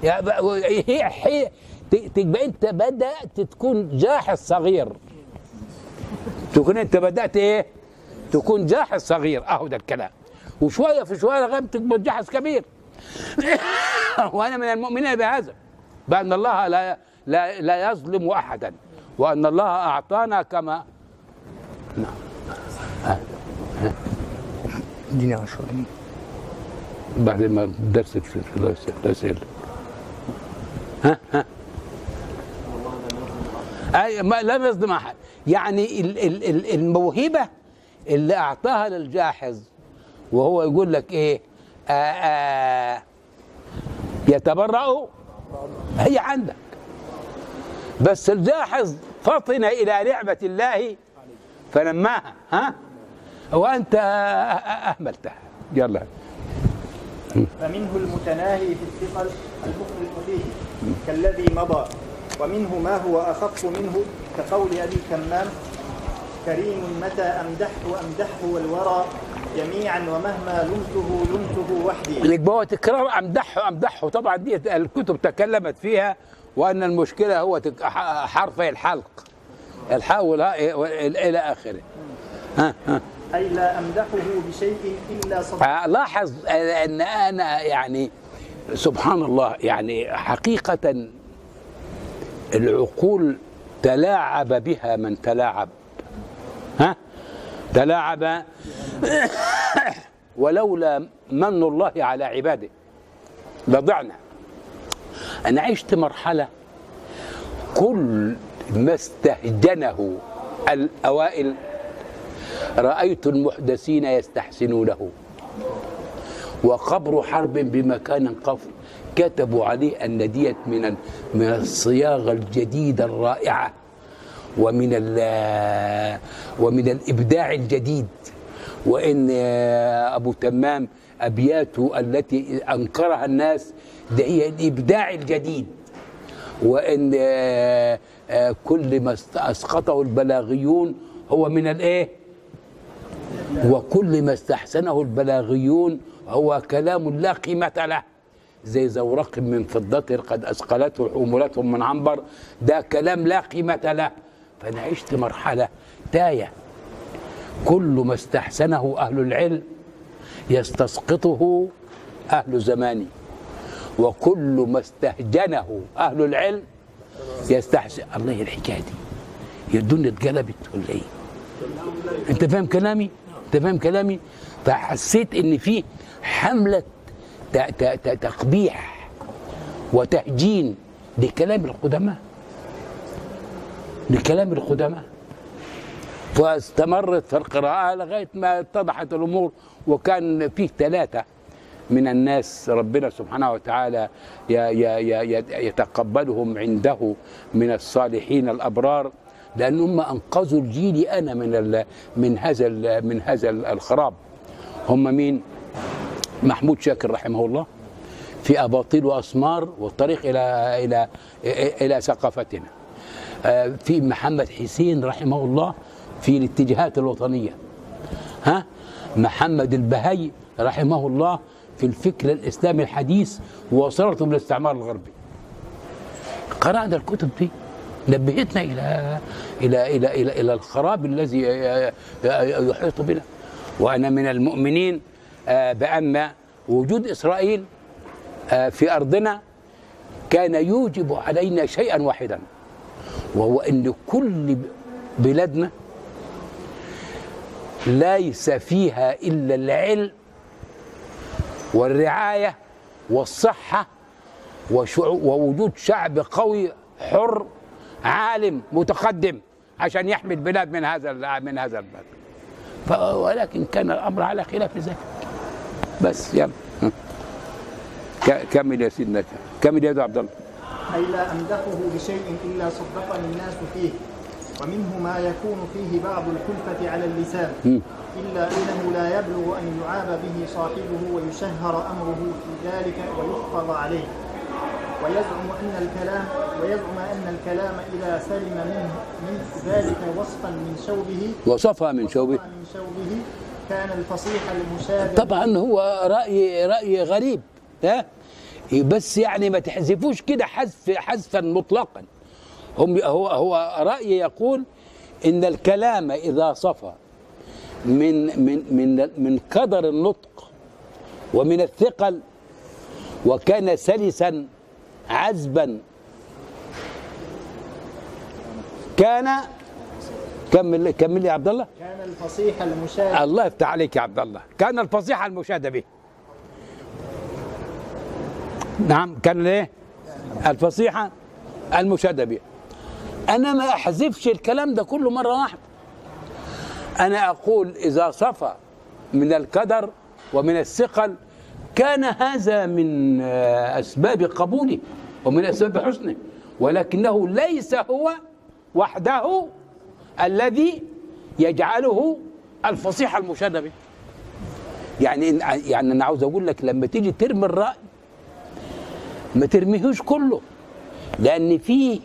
تبقى أنت بدأت تكون جاحظ صغير، تكون أنت بدأت إيه؟ تكون جاحظ صغير. أهو ده الكلام. وشوية في شوية لغاية تكون جاحظ كبير. وأنا من المؤمنين بهذا، بأن الله لا لا لا يظلم أحدا، وأن الله أعطانا كما نعم. اديني عشرة بعد ما درسك في الأسئلة. ها ها أي ما لم يصدم أحد. يعني الموهبة اللي أعطاها للجاحظ وهو يقول لك إيه؟ آآ آآ يتبرأ، هي عندك، بس الجاحظ فطن إلى نعمة الله فنماها، ها؟ وأنت أهملتها. يلا. فمنه المتناهي في الثقل المفرط فيه كالذي مضى، ومنه ما هو أخف منه كقول أبي كمام: كريم متى أمدحه أمدحه والورى جميعا، ومهما لمته لمته وحدي. يبقى هو تكرار أمدحه أمدحه. طبعا دي الكتب تكلمت فيها، وأن المشكلة هو حرفي الحلق، الحاول إلى آخره. ها ها أي لا أمدحه بشيء إلا صدق. لاحظ أن أنا يعني سبحان الله، يعني حقيقة العقول تلاعب بها من تلاعب. ها تلاعب. ولولا من الله على عباده لضعنا. أنا عشت مرحلة كل ما استهجنه الأوائل رأيت المحدثين يستحسنونه، وقبر حرب بمكان قفر كتبوا عليه أن ديت من من الصياغة الجديدة الرائعة، ومن ومن الإبداع الجديد، وإن أبو تمام أبياته التي أنكرها الناس ده هي الإبداع الجديد، وإن كل ما أسقطه البلاغيون هو من الإيه؟ وكل ما استحسنه البلاغيون هو كلام لا قيمة له، زي زورق من فضة قد أثقلته حمولتهم من عنبر، ده كلام لا قيمة له. فأنا عشت مرحلة تاية، كل ما استحسنه أهل العلم يستسقطه أهل زماني، وكل ما استهجنه أهل العلم يستحسن. الله الحكاية دي الدنيا اتقلبت ولا إيه؟ أنت فاهم كلامي؟ أنت فاهم كلامي؟ فحسيت إن في حملة تقبيح وتهجين لكلام القدماء، لكلام القدماء. فاستمرت في القراءة لغاية ما اتضحت الأمور. وكان فيه ثلاثة من الناس ربنا سبحانه وتعالى يتقبلهم عنده من الصالحين الأبرار، لأن هم أنقذوا الجيل أنا من من هذا من هذا الخراب. هم مين؟ محمود شاكر رحمه الله في أباطيل وأسمار والطريق إلى إلى إلى ثقافتنا. في محمد حسين رحمه الله في الاتجاهات الوطنية. ها؟ محمد البهي رحمه الله في الفكر الإسلامي الحديث ووصلته من الاستعمار الغربي. قرأنا الكتب دي نبهتنا إلى إلى إلى إلى إلى الخراب الذي يحيط بنا. وأنا من المؤمنين بأن وجود إسرائيل في أرضنا كان يوجب علينا شيئا واحدا، وهو أن كل بلادنا ليس فيها إلا العلم والرعاية والصحة ووجود شعب قوي حر عالم متقدم عشان يحمي البلاد من هذا من هذا البلد. ولكن كان الأمر على خلاف ذلك. بس يلا كمل يا سيدنا، كمل يا عبد الله. أي لا أمدحه بشيء إلا صدقني الناس فيه، ومنه ما يكون فيه بعض الكلفة على اللسان، إلا أنه لا يبلغ أن يعاب به صاحبه ويشهر أمره في ذلك ويحفظ عليه. ويزعم أن الكلام ويزعم أن الكلام إذا سلم منه من ذلك وصفا من شوبه وصفها من شوبه من شوبه كان الفصيح المشابه. طبعا هو رأي رأي غريب ها، بس يعني ما تحذفوش كده حذف حذفا مطلقا. هم هو هو رأي يقول إن الكلام إذا صفى من من من من قدر النطق ومن الثقل وكان سلسا عذبا كان كمل كمل يا عبد الله. كان الفصيح المشاد. الله يفتح عليك يا عبد الله. كان الفصيح المشاد به. نعم كان ايه؟ الفصيحة المشاد به. أنا ما أحذفش الكلام ده كله مرة واحدة. أنا أقول إذا صفى من القدر ومن الثقل كان هذا من أسباب قبوله ومن أسباب حسنه، ولكنه ليس هو وحده الذي يجعله الفصيح المشاد به. يعني يعني أنا عاوز أقول لك لما تيجي ترمي الرأي ما ترميهوش كله، لأن فيه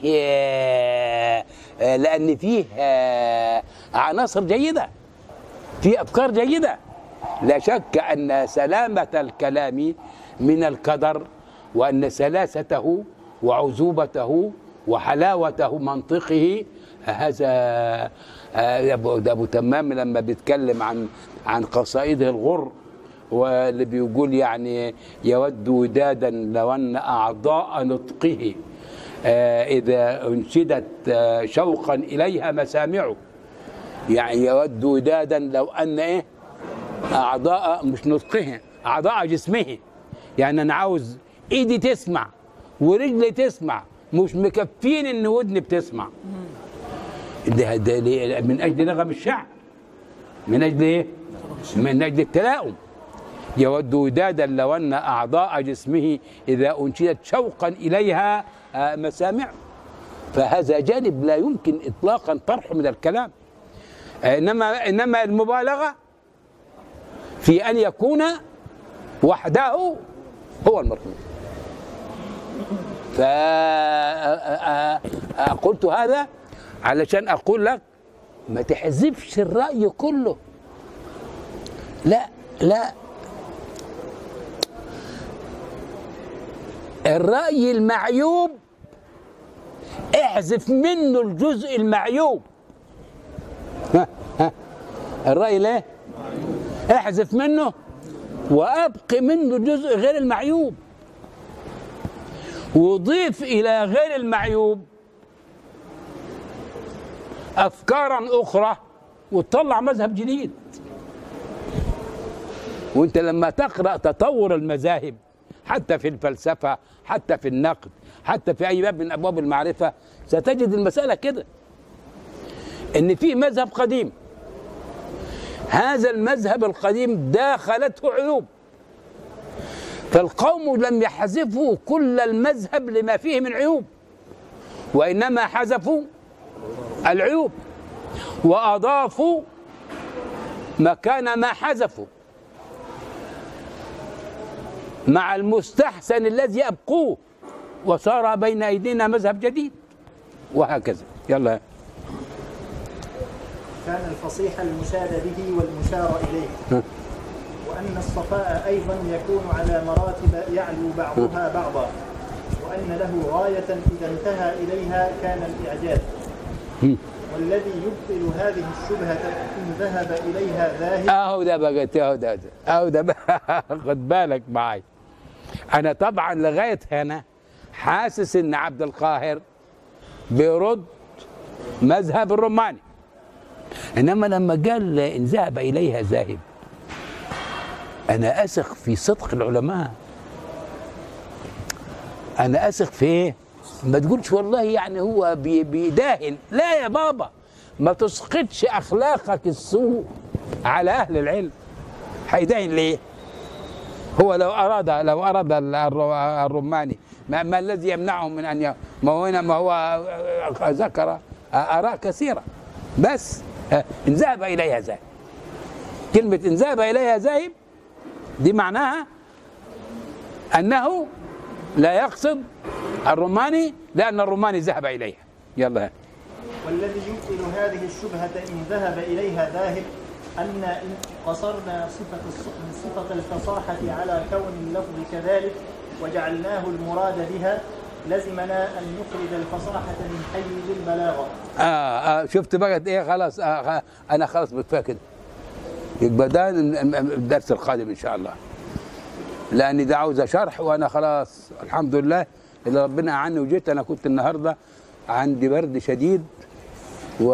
لأن فيه عناصر جيدة، فيه أفكار جيدة. لا شك أن سلامة الكلام من القدر وأن سلاسته وعذوبته وحلاوته منطقه هذا. ده أبو تمام لما بيتكلم عن عن قصائده الغر واللي بيقول يعني يود ودادا لو أن أعضاء نطقه إذا أنشدت شوقا إليها مسامعه. يعني يود ودادا لو أن إيه أعضاء مش نطقه أعضاء جسمه. يعني أنا عاوز إيدي تسمع ورجلي تسمع، مش مكفين إن ودني بتسمع. ده ده من أجل نغم الشعر، من أجل إيه؟ من أجل التلاؤم. يود ودادا لو أن أعضاء جسمه إذا أنشدت شوقا إليها مسامع. فهذا جانب لا يمكن إطلاقا طرحه من الكلام. إنما إنما المبالغة في أن يكون وحده هو المطلوب. فقلت هذا علشان أقول لك ما تحذفش الرأي كله. لا لا، الرأي المعيوب احذف منه الجزء المعيوب. ها ها الرأي ليه؟ احذف منه وأبقي منه الجزء غير المعيوب، وضيف إلى غير المعيوب أفكارا أخرى وتطلع مذهب جديد. وانت لما تقرأ تطور المذاهب حتى في الفلسفة حتى في النقد حتى في أي باب من أبواب المعرفة ستجد المسألة كده، إن في مذهب قديم، هذا المذهب القديم داخلته عيوب، فالقوم لم يحذفوا كل المذهب لما فيه من عيوب، وإنما حذفوا العيوب وأضافوا مكان ما حذفوا مع المستحسن الذي أبقوه، وصار بين أيدينا مذهب جديد، وهكذا. يلا. كان الفصيح المشار به والمشار إليه، وأن الصفاء أيضا يكون على مراتب يعلو بعضها بعضا، وأن له غاية إذا انتهى إليها كان الإعجاز، والذي يبطل هذه الشبهة إن ذهب إليها ذاهب. أهو ده بقى، أهو ده أهو ده بقى. خد بالك معاي، أنا طبعا لغاية هنا حاسس إن عبد القاهر بيرد مذهب الرماني، إنما لما قال إن ذهب إليها ذاهب، أنا أثق في صدق العلماء. أنا أثق في إيه؟ ما تقولش والله يعني هو بيداهن، لا يا بابا، ما تسقطش أخلاقك السوء على أهل العلم. هيداهن ليه؟ هو لو أراد لو أراد الرماني ما, ما الذي يمنعهم من أن ي... ما هو هنا ما هو ذكر آراء كثيرة، بس إن ذهب إليها ذاهب. كلمة إن ذهب إليها ذاهب دي معناها أنه لا يقصد الرماني، لأن الرماني ذهب إليها. يلا. والذي يبطل هذه الشبهة إن ذهب إليها ذاهب أن إن قصرنا صفة صفة الفصاحة على كون اللفظ كذلك وجعلناه المراد بها، لزمنا أن نخرج الفصاحة من حيز البلاغة. آه, آه شفت بقى إيه؟ خلاص. آه أنا خلاص بكفاية كده، يبقى ده الدرس القادم إن شاء الله، لأن ده عاوزة شرح، وأنا خلاص الحمد لله اللي ربنا أعني وجيت. أنا كنت النهارده عندي برد شديد و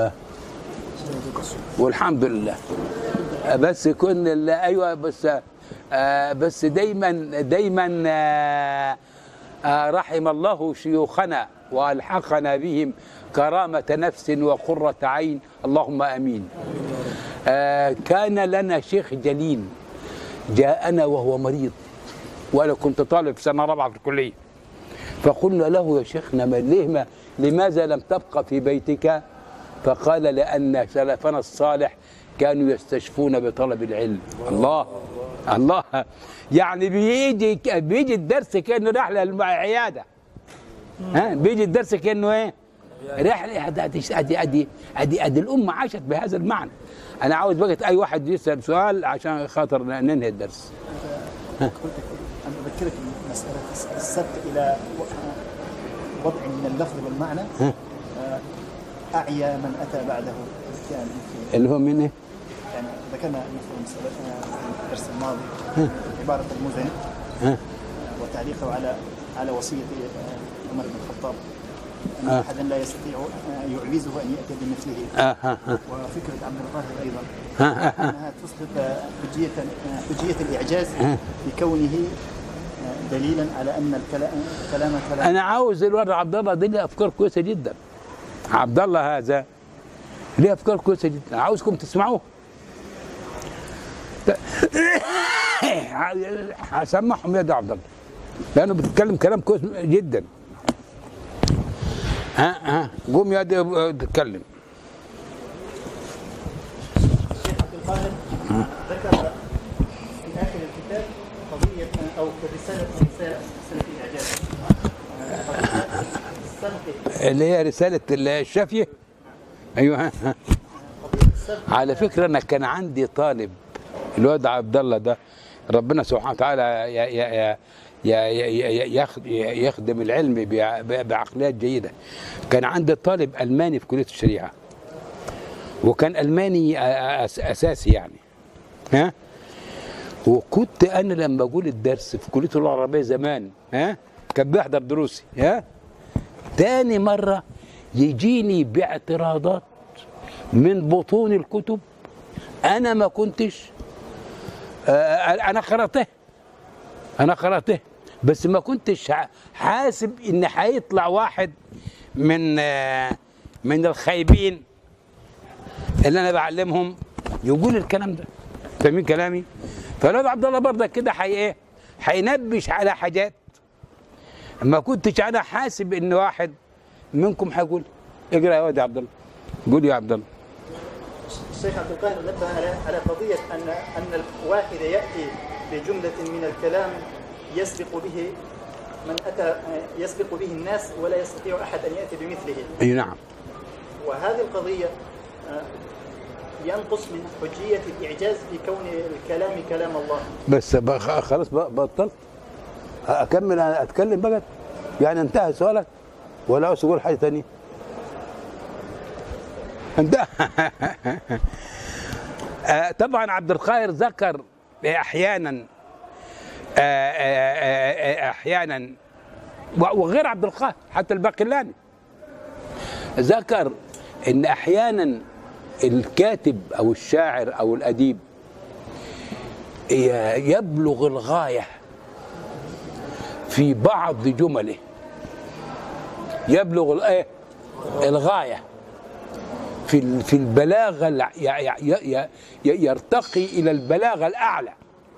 والحمد لله، بس كن أيوه بس آه بس دايما دايما آه آه رحم الله شيوخنا وألحقنا بهم كرامة نفس وقرة عين، اللهم آمين. آه كان لنا شيخ جليل جاءنا وهو مريض، وأنا كنت طالب في سنة رابعة في الكلية، فقلنا له يا شيخنا ما ليه ما لماذا لم تبقى في بيتك؟ فقال لأن سلفنا الصالح كانوا يستشفون بطلب العلم. الله الله، يعني بيجي بيجي الدرس كأنه رحلة عيادة، ها بيجي الدرس كأنه ايه؟ رحلة. ادي ادي ادي ادي ادي الأمة عاشت بهذا المعنى. أنا عاوز بقى أي واحد يسأل سؤال عشان خاطر ننهي الدرس. أنا أذكرك مسألة السبق إلى وضع من اللفظ والمعنى أعيا من أتى بعده كان اللي هو من إيه؟ يعني ذكرنا مثلا في الدرس الماضي عبارة المزني وتعليقه على على وصية عمر بن الخطاب أن آه. أحدا لا يستطيع يعجزه أن يأتي بمثله. آه آه آه. وفكرة عبد القاهر أيضا آه آه. أنها تسقط حجية حجية الإعجاز بكونه دليلا على أن الكلام كلام كلام. أنا عاوز الواد عبد الله دي له أفكار كويسة جدا. عبد الله هذا ليه أفكار كويسة جدا، عاوزكم تسمعوه. هسمعهم يا عبد الله لأنه بتتكلم كلام كويس جدا. ها ها قوم يا دي تتكلم. الشيخ عبد القاهر ذكر في آخر الكتاب قضية أو في رسالة من رسالة الإعجاز اللي هي رسالة الشافية. أيوه. على فكرة أنا كان عندي طالب الواد عبد الله ده، ربنا سبحانه وتعالى يخدم العلم بعقليات جيدة. كان عندي طالب ألماني في كلية الشريعة، وكان ألماني أساسي يعني، ها. وكنت أنا لما أقول الدرس في كلية اللغة العربية زمان، ها، كان بيحضر دروسي، ها. تاني مرة يجيني باعتراضات من بطون الكتب أنا ما كنتش أنا قرأته أنا قرأته بس ما كنتش حاسب إن هيطلع واحد من من الخايبين اللي أنا بعلمهم يقول الكلام ده. فاهمين كلامي؟ فالواد عبد الله برضه كده حي إيه؟ هينبش على حاجات ما كنتش انا حاسب ان واحد منكم هيقول. اقرا يا واد يا عبد الله، قول يا عبد الله. الشيخ عبد القاهر نبه على على قضيه ان ان الواحد ياتي بجمله من الكلام يسبق به من اتى يسبق به الناس ولا يستطيع احد ان ياتي بمثله. اي نعم. وهذه القضيه ينقص من حجيه الاعجاز في كون الكلام كلام الله. بس خلاص بطلت اكمل اتكلم بقى؟ يعني انتهى سؤالك ولا عاوز تقول حاجه ثانيه؟ انتهى. طبعا عبد القاهر ذكر احيانا احيانا وغير عبد القاهر حتى الباقلاني ذكر ان احيانا الكاتب او الشاعر او الاديب يبلغ الغايه في بعض جمله، يبلغ الايه الغايه في في البلاغه، يرتقي الى البلاغه الاعلى.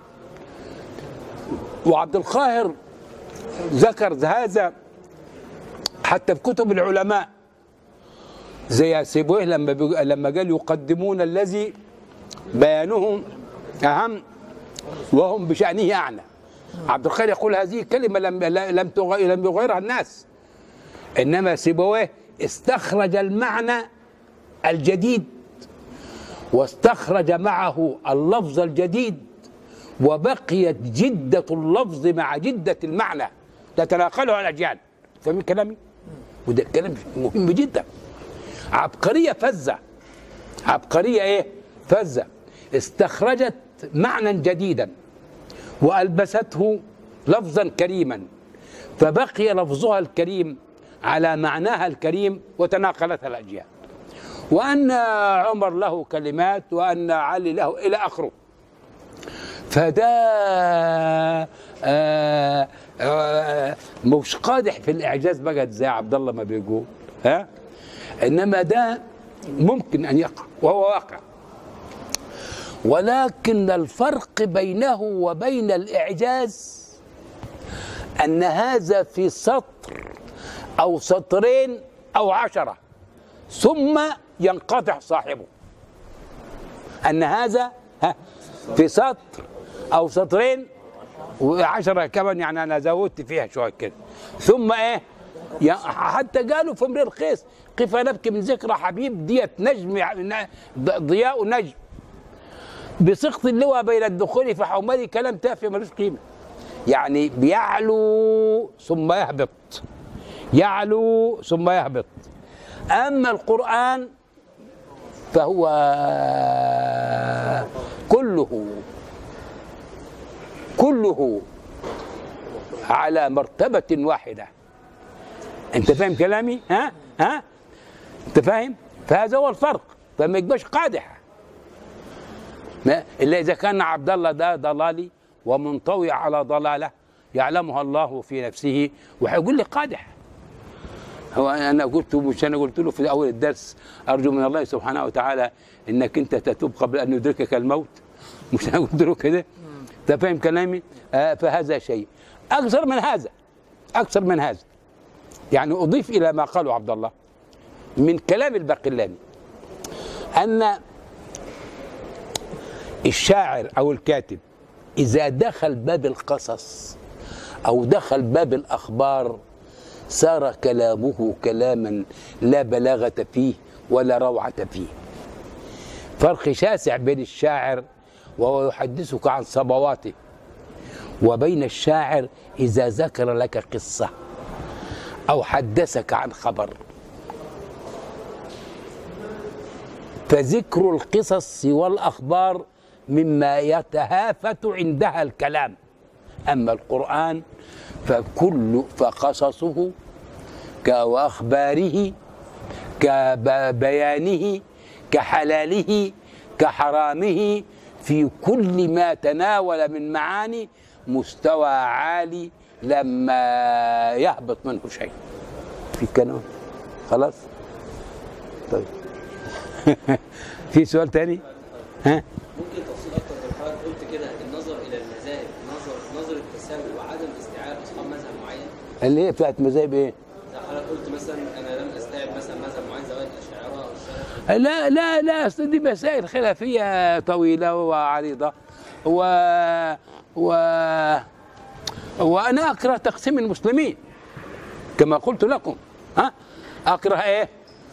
وعبد القاهر ذكر هذا حتى في كتب العلماء زي سيبويه لما لما قال يقدمون الذي بيانه اهم وهم بشأنه اعلى. عبد القاهر يقول هذه كلمه لم لم لم يغيرها الناس، انما سيبويه استخرج المعنى الجديد واستخرج معه اللفظ الجديد، وبقيت جدة اللفظ مع جدة المعنى تتناقلها الأجيال. فاهمين كلامي؟ وده كلام مهم جدا. عبقرية فزة، عبقرية ايه؟ فزة استخرجت معنى جديدا وألبسته لفظا كريما، فبقي لفظها الكريم على معناها الكريم وتناقلتها الأجيال. وأن عمر له كلمات وأن علي له إلى آخره. فده آآ آآ مش قادح في الإعجاز بقى زي عبد الله ما بيقول، ها؟ إنما ده ممكن أن يقع وهو واقع. ولكن الفرق بينه وبين الإعجاز أن هذا في سطر أو سطرين أو عشرة ثم ينقطع صاحبه. أن هذا في سطر أو سطرين وعشرة كمان، يعني أنا زودت فيها شوية كده، ثم إيه؟ حتى قالوا في امرئ القيس كيف نبكي من ذكرى حبيب ديت نجم ضياء نجم بسقط اللواء بين الدخول في حوملي، كلام تافه ملوش قيمة. يعني بيعلو ثم يهبط، يعلو ثم يهبط. أما القرآن فهو كله كله على مرتبة واحدة. أنت فاهم كلامي؟ ها؟ ها؟ أنت فاهم؟ فهذا هو الفرق، فما يبقاش قادح. إلا إذا كان عبد الله ده ضلالي ومنطوي على ضلالة يعلمها الله في نفسه وهيقول لي قادح. هو أنا قلت، مش أنا قلت له في أول الدرس أرجو من الله سبحانه وتعالى إنك أنت تتوب قبل أن يدركك الموت، مش أنا قلت له كده؟ أنت فاهم كلامي؟ آه فهذا شيء أكثر من هذا، أكثر من هذا. يعني أضيف إلى ما قاله عبد الله من كلام الباقلاني أن الشاعر أو الكاتب إذا دخل باب القصص أو دخل باب الأخبار صار كلامه كلاما لا بلاغة فيه ولا روعة فيه. فرق شاسع بين الشاعر وهو يحدثك عن صبواته وبين الشاعر إذا ذكر لك قصة أو حدثك عن خبر. فذكر القصص والأخبار مما يتهافت عندها الكلام. أما القرآن فكل فقصصه كأخباره كبيانه كحلاله كحرامه في كل ما تناول من معاني مستوى عالي لما يهبط منه شيء في الكلام. خلاص طيب. في سؤال تاني؟ ها؟ ممكن تفصيل اكتر في الحوار؟ قلت كده النظر الى المذاهب نظر نظر التساوي وعدم استيعاب اصحاب مذهب معين؟ اللي هي بتاعت مذاهب ايه؟ زي حضرتك قلت مثلا انا لم استوعب مثلا مذهب معين زي الاشاعره او الشرق. لا لا لا اصل دي مسائل خلافيه طويله وعريضه و و وانا اكره تقسيم المسلمين كما قلت لكم. ها اكره ايه؟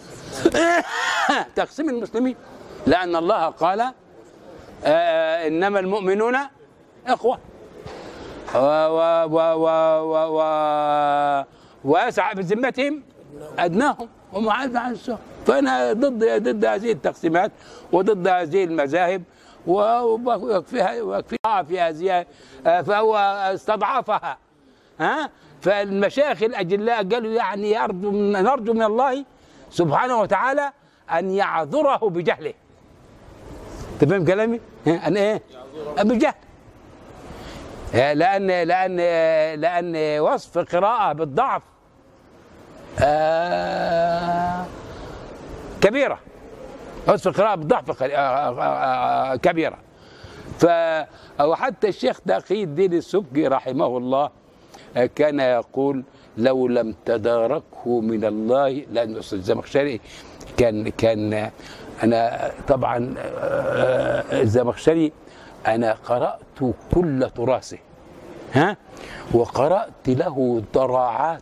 تقسيم المسلمين، لان الله قال آه انما المؤمنون اخوه و و و و و ويسعى بذمتهم ادناهم ومعاذ عن السوء. فانا ضد ضد هذه التقسيمات وضد هذه المذاهب، ويكفيها ويكفيها في هذه، فهو استضعفها. ها فالمشايخ الاجلاء قالوا يعني يرجو نرجو من الله سبحانه وتعالى ان يعذره بجهله. انت فاهم كلامي؟ ان ايه؟ بجهل. لان لان لان وصف قراءه بالضعف آه كبيره. وصف القراءه بالضعف كبيره. ف وحتى الشيخ تقي الدين السبكي رحمه الله كان يقول لو لم تداركه من الله، لأن الزمخشري كان كان أنا طبعا الزمخشري أنا قرأت كل تراثه، ها وقرأت له ضراعات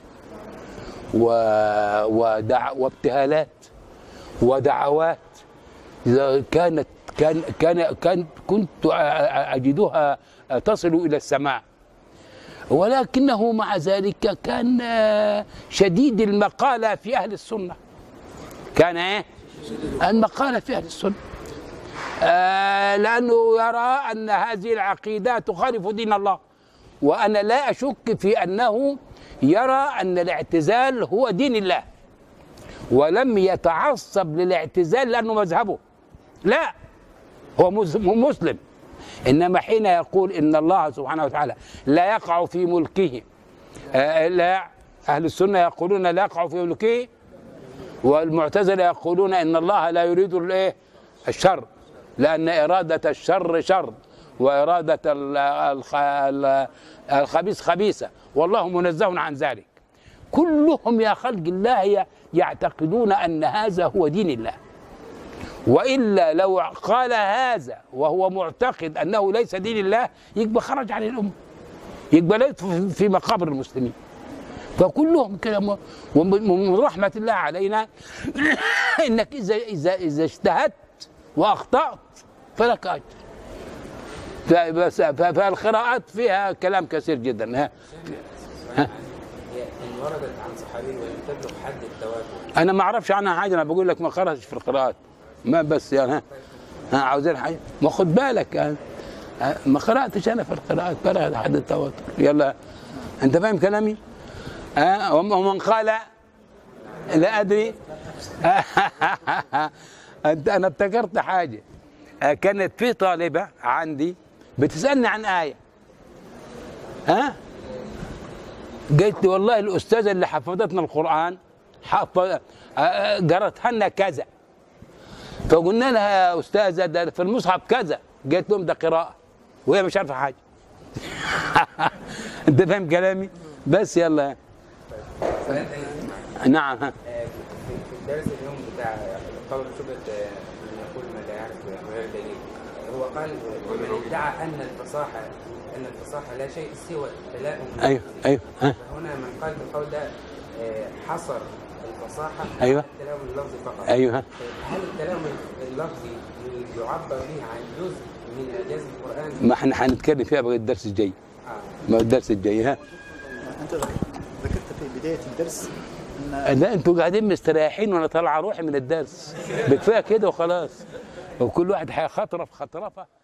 ودع وابتهالات ودعوات كانت كان كان كان كنت أجدها تصل إلى السماء، ولكنه مع ذلك كان شديد المقالة في أهل السنة. كان إيه؟ المقالة في أهل السنة، آه لأنه يرى أن هذه العقيدة تخالف دين الله، وأنا لا أشك في أنه يرى أن الاعتزال هو دين الله، ولم يتعصب للاعتزال لأنه مذهبه، لا هو مسلم. إنما حين يقول إن الله سبحانه وتعالى لا يقع في ملكه، آه لا أهل السنة يقولون لا يقع في ملكه، والمعتزلة يقولون إن الله لا يريد الإيه؟ الشر، لأن إرادة الشر شر وإرادة الخبيث خبيثة، والله منزه عن ذلك. كلهم يا خلق الله يعتقدون أن هذا هو دين الله، وإلا لو قال هذا وهو معتقد أنه ليس دين الله يبقى خرج عن الأمة، يبقى ليس في مقابر المسلمين. فكلهم كده، ومن رحمة الله علينا إنك إذا إذا إذا اجتهدت وأخطأت فلك أجر. فالقراءات فيها كلام كثير جدا. ها ها إن وردت عن صحابي ولم تبلغ حد التواتر. أنا ما أعرفش عنها حاجة، أنا بقول لك ما قرأتش في القراءات، ما بس يعني ها ها عاوزين حاجة، ما خد بالك يعني ما قرأتش أنا في القراءات بلغ حد التواتر. يلا أنت فاهم كلامي؟ ها ومن قال لا أدري أنا افتكرت حاجة. كانت في طالبة عندي بتسألني عن آية، ها قلت لي والله الأستاذة اللي حفظتنا القرآن حفظ قرأتها لنا كذا، فقلنا لها يا أستاذة ده في المصحف كذا، قالت لهم ده قراءة وهي مش عارفة حاجة. أنت فاهم كلامي؟ بس يلا. نعم. ها في الدرس اليوم بتاع قول شبهة يقول ما لا يعرف غير دليل، هو قال ومن ادعى ان الفصاحه ان الفصاحه لا شيء سوى التلائم. ايوه ايوه. ها هنا من قال بالقول ده حصر الفصاحه ايوه التلائم اللفظي فقط. ايوه. هل التلائم اللفظي يعبر به عن جزء من اعجاز القران؟ ما احنا هنتكلم فيها بقى الدرس الجاي. اه ما الدرس الجاي. ها انت ذكرت في بدايه الدرس ان لا انتوا قاعدين مستريحين وانا طالعه روحي من الدرس، بكفايه كده وخلاص، وكل واحد هيخطرف خطرفه.